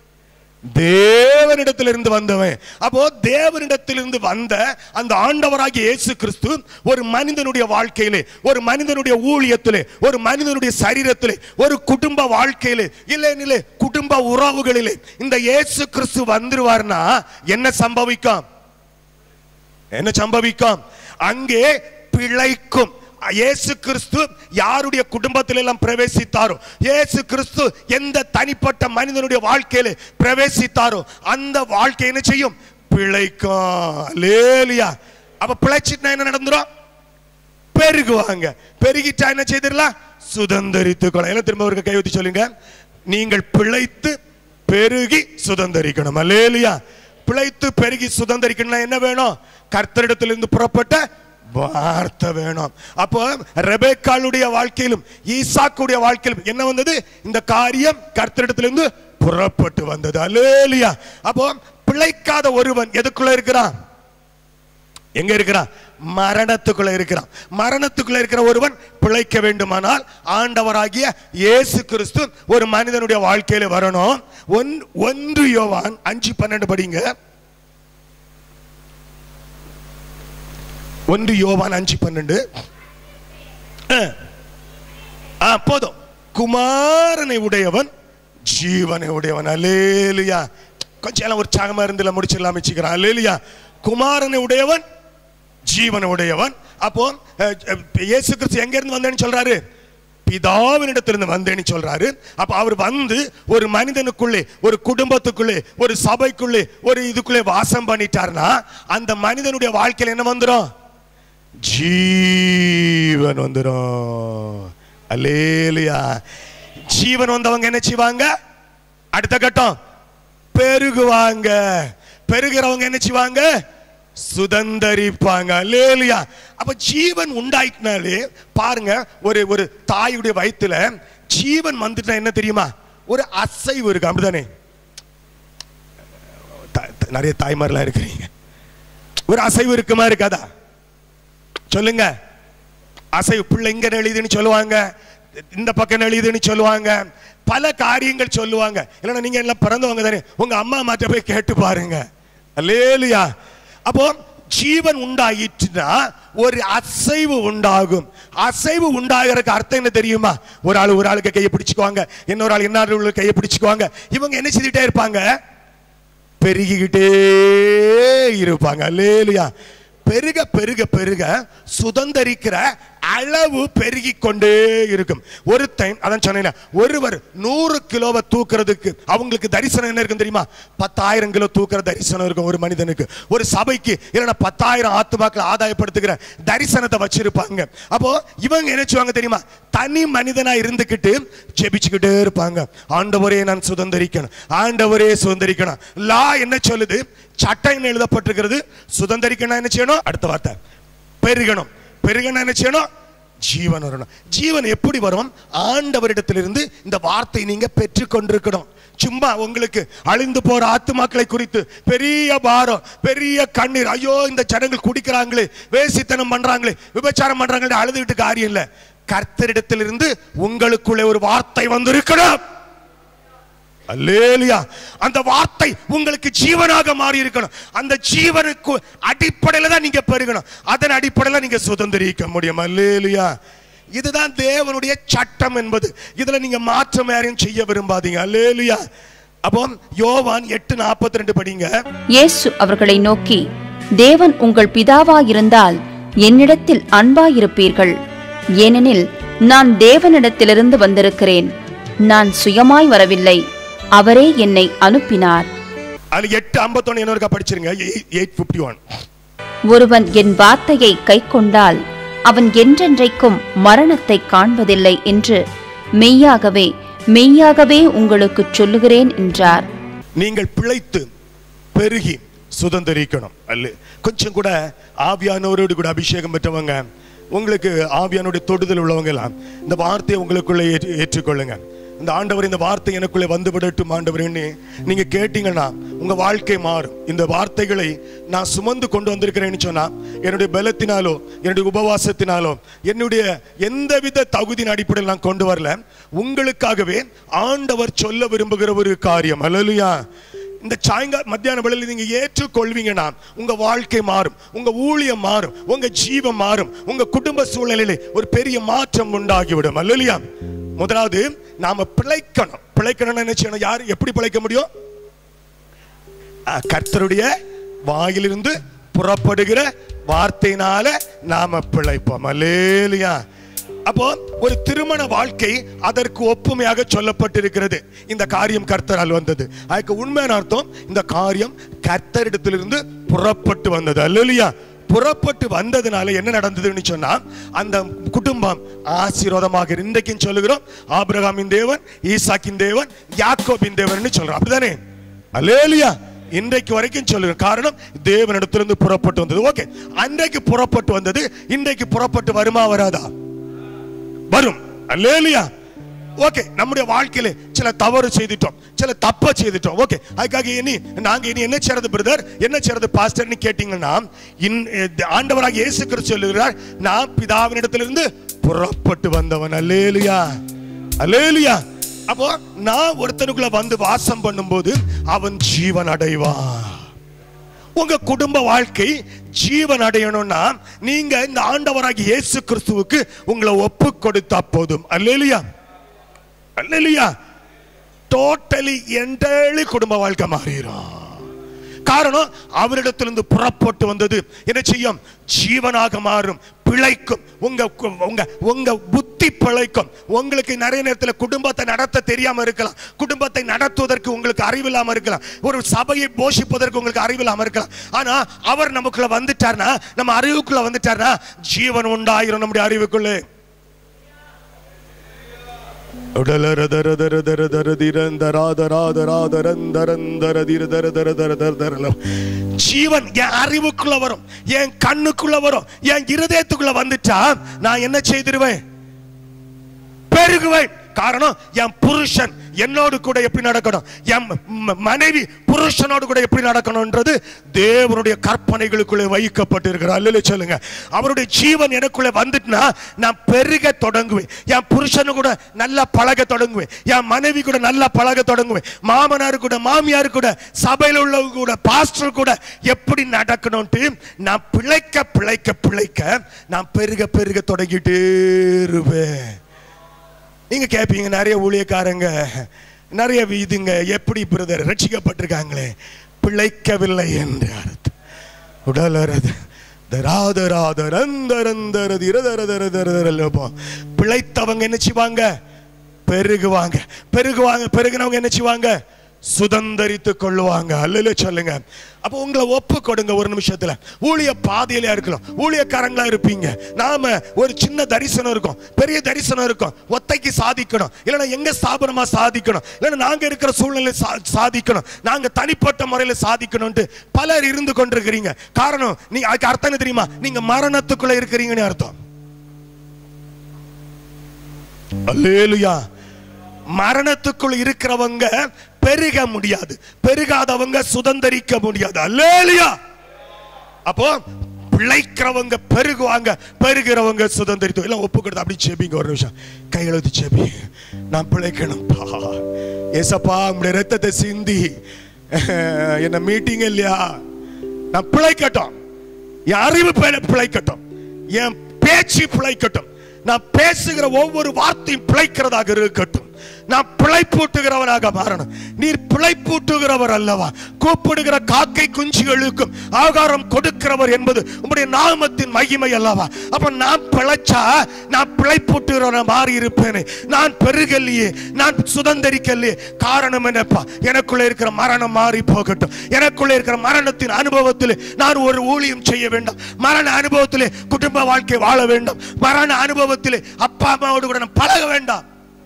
தேவனிடத்திலிருந்து வந்தவன். அப்போ தேவனிடத்திலிருந்து வந்த அந்த ஆண்டவராகிய இயேசு கிறிஸ்து ஒரு மனிதனுடைய வாழ்க்கையிலே, ஒரு மனிதனுடைய ஊழியத்திலே, ஒரு மனிதனுடைய சரீரத்திலே, ஒரு குடும்ப வாழ்க்கையிலே, இல்லை இல்லை குடும்ப உறவுகளிலே இந்த இயேசு கிறிஸ்து வந்துருவார்னா என்ன சம்பவிக்கும்? என்ன சம்பவிக்கும்? அங்கே பிழைக்கும். இயேசு கிறிஸ்து யாருடைய குடும்பத்தில் எல்லாம் பிரவேசித்தாரோ, இயேசு கிறிஸ்து எந்த தனிப்பட்ட மனிதனுடைய வாழ்க்கையில பிரவேசித்தாரோ அந்த வாழ்க்கை என்ன செய்யும்? பிழைக்கும். அல்லேலூயா. அப்ப பிழைச்சிட்டா என்ன நடந்துரும்? பெருகுவாங்க. பெருகிட்டா என்ன செய்திடலாம்? சுதந்தரித்துக் கொள்ள. என்ன திரும்ப ஒரு கை ஊத்தி சொல்லுங்க. நீங்கள் பிழைத்து பெருகி சுதந்தரிக்கணும். அல்லேலூயா. பிழைத்து பெருகி சுதந்தரிக்கணும் என்ன வேணும்? கர்த்தரிடத்திலிருந்து புறப்பட்ட வார்த்தை வேணும். அப்போ ரெபெக்காளுடைய வாழ்க்கையிலும் ஈசாக்குடைய வாழ்க்கையிலும் என்ன வந்தது? இந்த காரியம் கர்த்தரிடத்திலிருந்து புறப்பட்டு வந்தது. அல்லேலூயா. அப்போ பிழைக்காத ஒருவன் எதுக்குள்ள இருக்கிறான்? எங்க இருக்கிறான்? மரணத்துக்குள்ள இருக்கிறான். மரணத்துக்குள்ள இருக்கிற ஒருவன் பிழைக்க வேண்டுமானால் ஆண்டவராகிய இயேசு கிறிஸ்து ஒரு மனிதனுடைய வாழ்க்கையில வரணும். ஒன்று யோவான் அஞ்சு பன்னெண்டு படிங்க. ஒன்று யோவான் அஞ்சு பன்னெண்டு. போதும். குமாரனை உடையவன் ஜீவனை உடையவன். அல்லேலூயா. கொஞ்சம் எல்லாம் உற்சாகமா இருந்து முடிச்சிடலாம் வச்சுக்கிறான். அல்லேலூயா. குமாரனை உடையவன் ஜீவனை உடையவன். அப்போ இயேசு கிறிஸ்து எங்க இருந்து வந்தேன்னு சொல்றாரு? பிதாவினிடத்திலிருந்து வந்தேன்னு சொல்றாரு. அப்ப அவர் வந்து ஒரு மனிதனுக்குள்ளே, ஒரு குடும்பத்துக்குள்ளே, ஒரு சபைக்குள்ளே, ஒரு இதுக்குள்ளே வாசம் பண்ணிட்டார்னா அந்த மனிதனுடைய வாழ்க்கையில் என்ன வந்துடும்? ஜீவன் வந்துடும். அல்லேலூயா. ஜீவன் வந்தவங்க என்ன செய்வாங்க? அடுத்த கட்டம் பெருகுவாங்க. பெருகிறவங்க என்ன செய்வாங்க? சுதந்தரிப்பாங்க. அல்லேலூயா. அப்ப ஜீவன் உண்டாயிட்டாலே பாருங்க, ஒரு ஒரு தாயுடைய வயித்துல ஜீவன் வந்துட்டா என்ன தெரியுமா? ஒரு அசைவு இருக்கு. அப்படிதானே? நிறைய தாய்மாரெல்லாம் இருக்கிறீங்க. ஒரு அசைவு இருக்குமா இருக்காதா? சொல்லுங்க. அசைவு. பிள்ளை இங்க எழுதுன்னு சொல்லுவாங்க, இந்த பக்கம் எழுதுன்னு சொல்லுவாங்க, பல காரியங்கள் சொல்லுவாங்க. இல்லைன்னா நீங்க எல்லாம் பிறந்தவங்க தானே, உங்க அம்மா மாற்ற போய் கேட்டு பாருங்க. அல்லேலூயா. அப்போ ஜீவன் உண்டாயிட்டுனா ஒரு அசைவு உண்டாகும். அசைவு உண்டாகிறதுக்கு அர்த்தம் என்ன தெரியுமா? ஒரு ஆள் ஒரு ஆளுக்கு கையை பிடிச்சுக்குவாங்க, இன்னொரு ஆள் இன்னொரு கையை பிடிச்சுக்குவாங்க. இவங்க என்ன செய்துட்டே இருப்பாங்க? பெருகிக்கிட்டே இருப்பாங்க. அல்லேலூயா. பெருக பெருக பெருக சுதந்தரிக்கிற அளவு பெருகி கொண்டே இருக்கும். ஒரு டைம் அதான் சொன்னேன், ஒருவர் நூறு கிலோவை தூக்குறதுக்கு அவங்களுக்கு தரிசனம் என்ன இருக்கும் தெரியுமா? பத்தாயிரம் கிலோ தூக்குற தரிசனம் இருக்கும் ஒரு மனிதனுக்கு. ஒரு சபைக்கு இல்லைன்னா பத்தாயிரம் ஆத்துமாக்களை ஆதாயப்படுத்துகிற தரிசனத்தை வச்சிருப்பாங்க. அப்போ இவங்க என்ன செய்வாங்க தெரியுமா? தனி மனிதனா இருந்துகிட்டு ஜெபிச்சுக்கிட்டே இருப்பாங்க. ஆண்டவரே நான் சுதந்தரிக்கணும், ஆண்டவரே சுதந்தரிக்கணும். லா என்ன சொல்லுது? சட்டம் எழுதப்பட்டிருக்கிறது. சுதந்தரிக்கணும் என்ன செய்யணும்? அடுத்த வார்த்தை பெருகணும். பெருகணும் என்ன செய்யணும்? ஜீவன் வரணும். ஜீவன் எப்படி வரும்? ஆண்டவரிடத்திலிருந்து இந்த வார்த்தை நீங்க பெற்றுக் கொண்டிருக்கணும். சும்மா உங்களுக்கு அழிந்து போற ஆத்துமாக்களை குறித்து பெரிய பாரம், பெரிய கண்ணீர், ஐயோ இந்த ஜனங்கள் குடிக்கிறாங்களே, வேசித்தனம் பண்றாங்களே, விபச்சாரம் பண்றாங்களே அழுதுகிட்டு காரியம் இல்ல. கர்த்தரிடத்திலிருந்து உங்களுக்குள்ளே ஒரு வார்த்தை வந்திருக்கணும். அல்லேலூயா. அந்த வார்த்தை உங்களுக்கு ஜீவனாக மாறி இருக்கணும். அந்த ஜீவனுக்கு அடிப்படையில தான் நீங்க பெருகணும். அதன் அடிப்படையில நீங்க சுதந்திரிக்க முடியும். அல்லேலூயா. இதுதான் தேவனுடைய சட்டம் என்பது. இதுல நீங்க மாற்றம் யாரையும் செய்ய விரும்பாதீங்க. அல்லேலூயா. அப்போ யோவான் எட்டு நாற்பத்தி ரெண்டு படிங்க. இயேசு அவர்களை நோக்கி, தேவன் உங்கள் பிதாவாயிருந்தால் என்னிடத்தில் அன்பாயிருப்பீர்கள். ஏனெனில் நான் தேவனிடத்திலிருந்து வந்திருக்கிறேன். நான் சுயமாய் வரவில்லை, அவரே என்னை அனுப்பினார். ஒருவன் என் வார்த்தையை கைக்கொண்டால் அவன் என்றென்றைக்கும் மரணத்தை காண்பதில்லை என்று மெய்யாகவே மெய்யாகவே உங்களுக்கு சொல்லுகிறேன் என்றார். நீங்கள் பிழைத்து பெருகி சுதந்திரிக்கணும். அல்ல கொஞ்சம் கூட ஆவியானவரோடு கூட அபிஷேகம் பெற்றவங்க, உங்களுக்கு ஆவியானுடைய தொடுதல் உள்ளவங்க எல்லாம் இந்த வார்த்தையை உங்களுக்குள்ளே ஏற்றுக்கொள்ளுங்க. இந்த ஆண்டவர் இந்த வார்த்தை எனக்குள்ளே வந்து விடட்டும் ஆண்டவர்னு நீங்க கேட்டீங்கன்னா உங்க வாழ்க்கை மாறும். இந்த வார்த்தைகளை நான் சுமந்து கொண்டு வந்திருக்கிறேன்னு சொன்னா என்னுடைய பலத்தினாலோ என்னுடைய உபவாசத்தினாலோ என்னுடைய எந்தவித தகுதியின் அடிப்படையில் நான் கொண்டு வரல. உங்களுக்காகவே ஆண்டவர் சொல்ல விரும்புகிற ஒரு காரியம். அல்லேலூயா. இந்த சாயங்கால மத்தியான வேளையில் நீங்க ஏற்றுக்கொள்வீங்கன்னா உங்க வாழ்க்கை மாறும், உங்க ஊழியம் மாறும், உங்க ஜீவம் மாறும், உங்க குடும்ப சூழ்நிலையிலே ஒரு பெரிய மாற்றம் உண்டாகிவிடும். அல்லேலூயா. முதலாவது நாம பிழைக்கணும். பிழைக்கணும்னு என்ன செய்யணும்? யார் எப்படி பிழைக்க முடியும்? கர்த்தருடைய வாயிலிருந்து புறப்படுகிற வார்த்தையினால நாம பிழைப்போம். அல்லேலூயா. அப்போ ஒரு திருமண வாழ்க்கை அதற்கு ஒப்புமையாக சொல்லப்பட்டிருக்கிறது. இந்த காரியம் கர்த்தரால் வந்தது. அதுக்கு உண்மையான அர்த்தம் இந்த காரியம் கர்த்தரிடத்திலிருந்து புறப்பட்டு வந்தது. அல்லேலூயா. புறப்பட்டு வந்ததுனால என்ன நடந்ததுன்னு சொன்னா அந்த குடும்பம் ஆசீர்வாதமாக. இன்றைக்கும் சொல்லுகிறோம் ஆபிரகாமின் தேவன், ஈசாக்கின் தேவன், யாக்கோபின் தேவன் சொல்றோம். அப்படிதானே? அல்லேலூயா. இன்றைக்கு வரைக்கும் சொல்லுங்க. காரணம் தேவனிடத்திலிருந்து புறப்பட்டு வந்தது. ஓகே, அன்றைக்கு புறப்பட்டு வந்தது இன்றைக்கு புறப்பட்டு வருமா வராதா? வரும். அல்லேலூயா. ஓகே, நம்முடைய வாழ்க்கையில சில தவறு செய்துட்டோம், சில தப்ப செய்துட்டோம். ஓகே, அதுக்காக இனி நாங்க இனி என்ன செய்யறது பிரதர், என்ன செய்யறது பாஸ்டர்னு கேட்டீங்கன்னா ஆண்டவராக இயேசு கிறிஸ்து சொல்லுகிறார், நான் பிதாவினிடத்திலிருந்து புறப்பட்டு வந்தவன். அல்லேலூயா. அல்லேலூயா. அப்போ நான் ஒருத்தனுக்குள்ள வந்து வாசம் பண்ணும்போது அவன் ஜீவன் அடைவான். உங்க குடும்ப வாழ்க்கை ஜீவன் அடையணும்னா நீங்க இந்த ஆண்டவராகிய இயேசு கிறிஸ்துவுக்கு உங்களை ஒப்பு கொடுத்தா போதும். அல்லேலூயா. அல்லேலூயா. டோட்டலி என்டையர்லி குடும்ப வாழ்க்கை மாறிடும். காரணம் அவரிடத்திலிருந்து புறப்பட்டு வந்தது என்ன செய்யும்? ஜீவனாக மாறும், பிழைக்கும். உங்க உங்க உங்க புத்தி பிழைக்கும். உங்களுக்கு நிறைய நேரத்தில் குடும்பத்தை நடத்த தெரியாம இருக்கலாம், குடும்பத்தை நடத்துவதற்கு உங்களுக்கு அறிவில்லாம இருக்கலாம், ஒரு சபையை போஷிப்பதற்கு உங்களுக்கு அறிவில்லாம இருக்கலாம். ஆனா அவர் நமக்குள்ள வந்துட்டார்னா, நம்ம அறிவுக்குள்ள வந்துட்டார்னா ஜீவன் உண்டாயிரும் நம்முடைய அறிவுக்குள்ளே. ஜீவன் என் அறிவுக்குள்ள வரும், என் கண்ணுக்குள்ள வரும், என் இருதயத்துக்குள்ள வந்துட்டா நான் என்ன செய்திருவேன்? பெருகுவேன். காரணம் என் புருஷன் என்னோடு கூட எப்படி நடக்கணும், என் மனைவி புருஷனோடு கூட எப்படி நடக்கணும்ன்றது தேவனுடைய கற்பனைகளுக்குள்ளே வைக்கப்பட்டிருக்கிறார். அல்லேலூயா சொல்லுங்க. அவருடைய ஜீவன் எனக்குள்ளே வந்துட்டுனா நான் பெருக தொடங்குவேன். என் புருஷனு கூட நல்லா பழக தொடங்குவேன், என் மனைவி கூட நல்லா பழக தொடங்குவேன், மாமனார் கூட மாமியார் கூட சபையில் உள்ளவங்க கூட பாஸ்டர் கூட எப்படி நடக்கணும்ட்டு நான் பிழைக்க பிழைக்க பிழைக்க நான் பெருக பெருக தொடங்கிட்டே இருப்பேன். நீங்க கேட்பீங்க, நிறைய ஊழியக்காரங்க நிறைய இதுங்க எப்படி பிரதர் ரட்சிக்கப்பட்டிருக்காங்களே, பிழைக்கவில்லை என்று அர்த்தம். உடலறது பிழைத்தவங்க என்ன செய்வாங்க? பெருகுவாங்க. பெருகுவாங்க பெருகினவங்க என்ன செய்வாங்க? சுதந்தரித்துக் கொள்ளுவாங்க. அல்லேலூயா சொல்லுங்க. அப்போ உங்களை ஒப்பு கொடுங்க. ஒரு நிமிஷத்துல ஊழிய பாதையில இருக்கலாம், ஊழியக்காரங்களா இருப்பீங்க. நாம ஒரு சின்ன தரிசனம் இருக்கும், பெரிய தரிசனம் இருக்கும். ஒத்தைக்கு சாதிக்கணும், இல்லைன்னா எங்க ஸ்தாபனமா சாதிக்கணும், இல்லைன்னா நாங்க இருக்கிற சூழ்நிலை சாதிக்கணும், நாங்க தனிப்பட்ட முறையில சாதிக்கணும்ட்டு பலர் இருந்து கொண்டிருக்கிறீங்க. காரணம், நீங்க அதுக்கு அர்த்தம் என்ன தெரியுமா? நீங்க மரணத்துக்குள்ள இருக்கிறீங்கன்னு அர்த்தம். அல்லேலூயா. மரணத்துக்குள் இருக்கிறவங்க பெருக முடியாது, பெருகாதவங்க சுதந்தரிக்க முடியாது. அல்லேலூயா. அப்போ பிழைக்கிறவங்க பெருகுவாங்க, பெருகிறவங்க சுதந்தரித்து. எல்லாம் ஒப்பு கொடுத்து அப்படி செபிங்க. ஒரு நிமிஷம் கையெழுத்து செபி. நான் பிழைக்கணும்பா ஏசப்பா, உங்களுடைய ரத்தத்தை சிந்தி என்ன மீட்டிங் இல்லையா, நான் பிழைக்கட்டும். என் அறிவு பிழைக்கட்டும், என் பேச்சு பிழைக்கட்டும், நான் பேசுகிற ஒவ்வொரு வார்த்தையும் பிழைக்கிறதாக இருக்கட்டும். நான் பிழைப்பூட்டுகிறவனாக மாறணும். நீர் பிழைப்பூட்டுகிறவர் அல்லவா? கூப்பிடுகிற காக்கை குஞ்சுகளுக்கும் ஆகாரம் கொடுக்கிறவர் என்பது உம்முடைய நாமத்தின் மகிமை அல்லவா? அப்ப நான் பிழைச்சா நான் பிழைப்பூட்டுகிறவன மாறி இருப்பேனே. நான் பெருகலையே, நான் சுதந்தரிக்கலையே. காரணம் என்னப்பா? எனக்குள்ள இருக்கிற மரணம் மாறி போகட்டும். எனக்குள்ள இருக்கிற மரணத்தின் அனுபவத்தில் நான் ஒரு ஊழியம் செய்ய வேண்டும். மரண அனுபவத்திலே குடும்ப வாழ்க்கை வாழ வேண்டும். மரண அனுபவத்திலே அப்பா அம்மாவோடு கூட நான் பழக வேண்டாம்.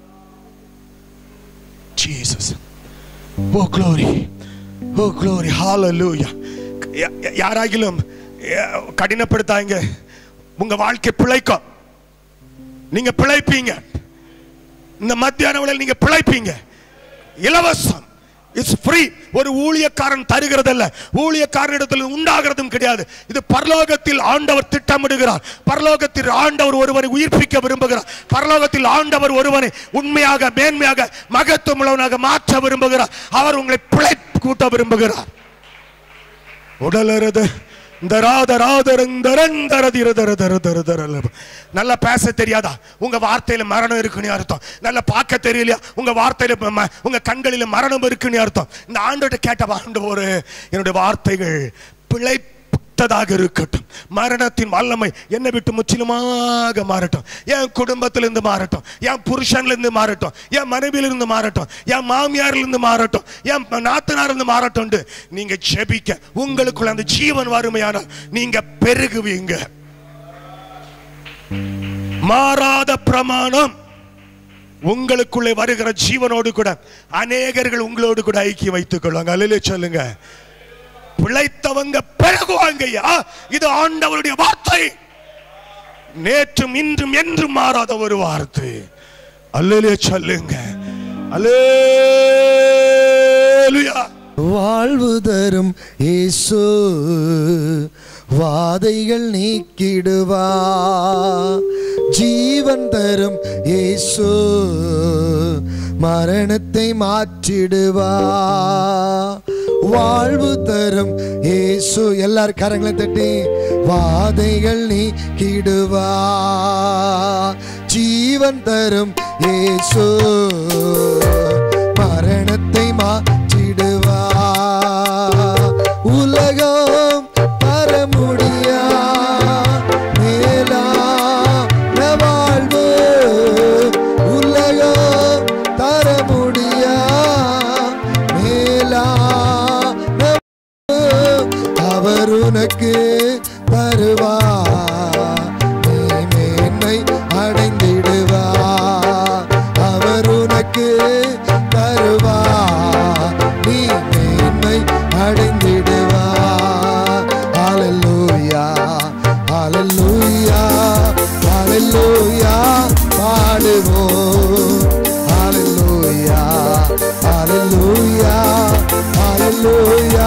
Jesus. Oh glory. Oh glory. Hallelujah. யாராகிலும் கடினப்படுத்தாங்க, உங்க வாழ்க்கை பிழைக்கும். நீங்க பிழைப்பீங்க. இந்த மத்தியான வேளையில் நீங்க பிழைப்பீங்க. இலவசம். It's free. ஒரு ஊழியக்காரன் தருகிறதல்ல, ஊழியக்காரனிடத்தில் உண்டாகிறதும் கிடையாது. இது பரலோகத்தில் ஆண்டவர் திட்டமிடுகிறார். பரலோகத்தில் ஆண்டவர் ஒருவரை உயிர்ப்பிக்க விரும்புகிறார். பரலோகத்தில் ஆண்டவர் ஒருவரை உண்மையாக மேன்மையாக மகத்துவம் உள்ளவனாக மாற்ற விரும்புகிறார். அவர் உங்களை பிழை கூட்ட விரும்புகிறார். உடலறது நல்லா பேச தெரியாதா? உங்க வார்த்தையில மரணம் இருக்குன்னு அர்த்தம். நல்லா பார்க்க தெரியலையா? உங்க வார்த்தையில உங்க கண்களில மரணம் இருக்குன்னு அர்த்தம். இந்த ஆண்டோட கேட்ட ஆண்டவர், என்னுடைய வார்த்தைகள் பிழைத்ததாக இருக்கட்டும். மரணத்தின் வல்லமை என்னை விட்டு முற்றிலுமாக மாறட்டும். என் குடும்பத்திலிருந்து மாறட்டும், என் புருஷன்லிருந்து மாறட்டும், என் மனைவியிலிருந்து மாறட்டும், என் மாமியாரிலிருந்து மாறட்டும், என் நாத்தனாரிலிருந்து மாறட்டும். நீங்க ஜெபிக்க உங்களுக்குள்ள அந்த ஜீவன் வறுமையான நீங்க பெருகுவீங்க. மாறாத பிரமாணம் உங்களுக்குள்ளே வருகிற ஜீவனோடு கூட அநேகர்கள் உங்களோடு கூட ஐக்கியம் வைத்துக் கொள்வாங்க. அல்லேலூயா சொல்லுங்க. பிழைத்தவங்க பெருகுவாங்கய்யா. இது ஆண்டவருடைய வார்த்தை. நேற்றும் இன்றும் என்றும் மாறாத ஒரு வார்த்தை. அல்லேலூயா சொல்லுங்க. அல்லேலூயா. வாழ்வு தரும் இயேசு வாதைகள் நீக்கிடுவா. ஜீவன் தரும் இயேசு மரணத்தை மாற்றிடுவா. வாழ்வு தரும் இயேசு. எல்லாரும் கரங்களை தட்டி வாதைகள் நீக்கிடுவா. ஜீவன் தரும் இயேசு மரணத்தை மாற்றிடுவா. உலகம் தர முடியா மேலான வாழ்வு, உலகம் தர முடியா மேலான அவர் உனக்கு தருவா. நீ மேன்மை அடைந்திடுவா. அவர் உனக்கு தருவா. நீ மேன்மை அடைந்திடுவா. ஹல்லேலூயா, ஹல்லேலூயா, ஹல்லேலூயா பாடுவோம். ஹல்லேலூயா, ஹல்லேலூயா, ஹல்லேலூயா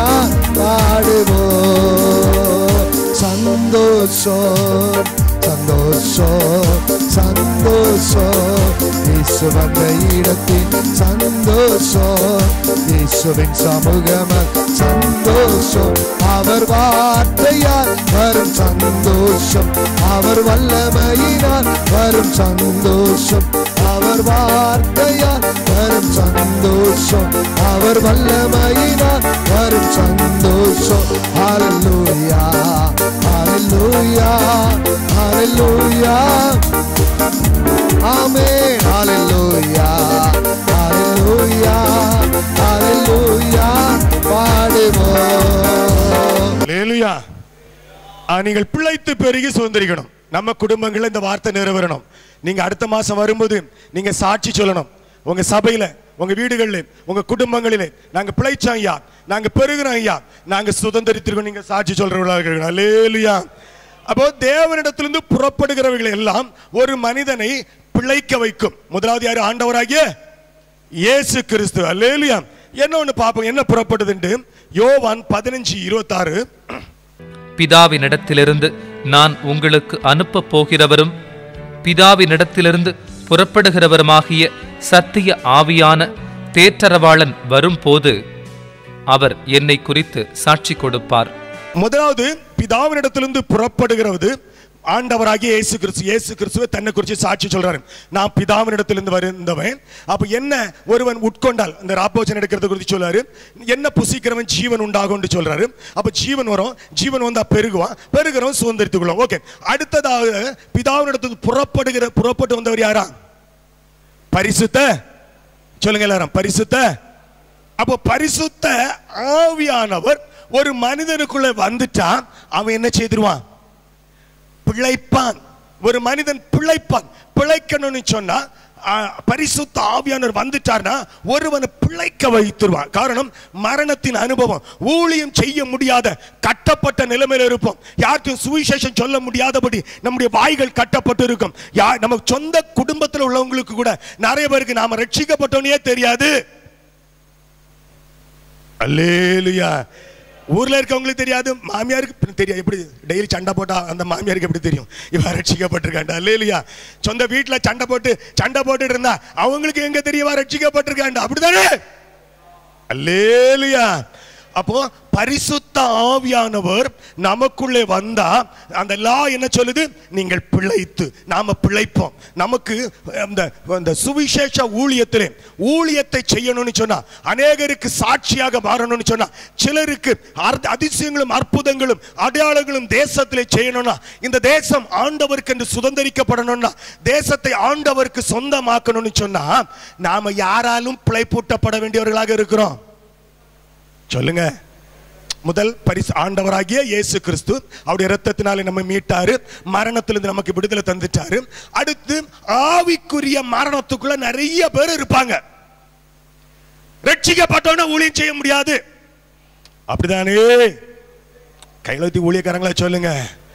பாடுவோம். சந்தோஷம், சந்தோஷம், சந்தோஷம். இயேசு வந்த இடத்தில் சந்தோஷம். இயேசுவின் சமூகம் சந்தோஷம். அவர் வார்த்தையால் வரும் சந்தோஷம். அவர் வல்லமையினால் வரும் சந்தோஷம். அவர் வார்த்தையால் வரும் சந்தோஷம். அவர் வல்லமையினால் வரும் சந்தோஷம். அல்லேலூயா. நீங்கள் பிழைத்து பெருகி சுதந்திரிக்கணும். நம்ம குடும்பங்கள்ல இந்த வார்த்தை நிறைவேறணும். நீங்க அடுத்த மாசம் வரும்போது நீங்க சாட்சி சொல்லணும். உங்க சபையில, உங்க வீடுகளில், உங்க குடும்பங்களிலே நாங்க பிழைச்சோம் ஐயா, நாங்க பெருகிறோம் ஐயா, நாங்க சுதந்திரித்திருக்கோம், நீங்க சாட்சி சொல்றவர்களாக இருக்கணும். அல்லேலூயா. அப்போ தேவனிடத்திலிருந்து புறப்படுகிறவர்கள் எல்லாம் ஒரு மனிதனை பிழைக்க வைக்கும். முதலாவது யாரு? ஆண்டவராகிய இயேசு கிறிஸ்து. அல்லேலூயா. என்ன ஒண்ணு பாப்போம், என்ன புறப்படுதுண்டு. யோவான் பதினஞ்சு இருபத்தி ஆறு. பிதாவினிடத்திலிருந்து நான் உங்களுக்கு அனுப்ப போகிறவரும் பிதாவினிடத்திலிருந்து புறப்படுகிறவருமாகிய சத்திய ஆவியான தேற்றரவாளன் வரும்போது அவர் என்னை குறித்து சாட்சி கொடுப்பார். முதலாவது பிதாவினிடத்திலிருந்து புறப்படுகிறது ஆண்டவராகிய இயேசு கிறிஸ்து. இயேசு கிறிஸ்துவை தன்னை குறித்து சாட்சி சொல்றாரு. நான் பிதாவினிடத்திலிருந்து வருந்தவன். அப்ப என்ன ஒருவன் உட்கொண்டால், இந்த ராப்போஜன் எடுக்கிறது குறித்து சொல்றாரு. என்ன புசிக்கிறவன் ஜீவன் உண்டாகும் சொல்றாரு. அப்ப ஜீவன் வரும், ஜீவன் வந்தா பெருகுவான், பெருகிறவன் சுதந்திரித்துக் கொள்ளும். ஓகே. அடுத்ததாக பிதாவினிடத்தில் புறப்படுகிற புறப்பட்டு வந்தவர் யாரா? பரிசுத்த. சொல்லுங்க எல்லாரும், பரிசுத்த. அப்போ பரிசுத்த ஆவியானவர் ஒரு மனிதனுக்குள்ள வந்துட்டா அவன் என்ன செய்திருவான்? பிழைப்பான். ஒரு மனிதன் பிழைப்பான். பிழைக்கணும்னு சொன்னா பரிசுத்த ஆவியானவர் வந்துட்டார்னா ஒருவனை பிழைக்க வைத்துருவான். காரணம், மரணத்தின் அனுபவம். ஊழியம் செய்ய முடியாத கட்டப்பட்ட நிலைமையில இருப்போம். யாருக்கும் சுவிசேஷம் சொல்ல முடியாதபடி நம்முடைய வாய்கள் கட்டப்பட்டு இருக்கும். யார் நமக்கு சொந்த குடும்பத்தில் உள்ளவங்களுக்கு கூட நிறைய பேருக்கு நாம ரட்சிக்கப்பட்டோன்னே தெரியாது. அல்லேலூயா. ஊர்ல இருக்கவங்களுக்கு தெரியாது, மாமியாருக்கு தெரியாது. எப்படி டெய்லி சண்டை போட்டா அந்த மாமியாருக்கு எப்படி தெரியும் இவன் ரட்சிக்கப்பட்டிருக்காண்டா? அல்லேலூயா. சொந்த வீட்டுல சண்டை போட்டு சண்டை போட்டுட்டு இருந்தா அவங்களுக்கு எங்க தெரியவா ரட்சிக்கப்பட்டிருக்காண்டா? அப்படிதானே? அல்லேலூயா. அப்போ பரிசுத்த ஆவியானவர் நமக்குள்ளே வந்தா அந்த லா என்ன சொல்லுது? நீங்கள் பிழைத்து. நாம பிழைப்போம். நமக்கு அந்த சுவிசேஷ ஊழியத்திலே ஊழியத்தை செய்யணும்னு சொன்னா, அநேகருக்கு சாட்சியாக மாறணும்னு சொன்னா, சிலருக்கு அதிசயங்களும் அற்புதங்களும் அடையாளங்களும் தேசத்திலே செய்யணும்னா, இந்த தேசம் ஆண்டவருக்கு என்று சுதந்திரிக்கப்படணும்னா, தேசத்தை ஆண்டவருக்கு சொந்தமாக்கணும்னு சொன்னா, நாம யாராலும் பிழைப்பூட்டப்பட வேண்டியவர்களாக இருக்கிறோம். சொல்லுங்க. முதல் பரிசு ஆண்டவராகிய இயேசு கிறிஸ்து அவருடைய இரத்தத்தினாலே நம்ம மீட்டாரு, மரணத்திலிருந்து நமக்கு விடுதலை தந்துட்டாரு. அடுத்து ஆவிக்குரிய மரணத்துக்குள்ள நிறைய பேர் இருப்பாங்க. ரட்சிக்கப்பட்டவன ஊழியம் செய்ய முடியாது. அப்படிதானே? கையில ஊழியக்காரங்களா சொல்லுங்க.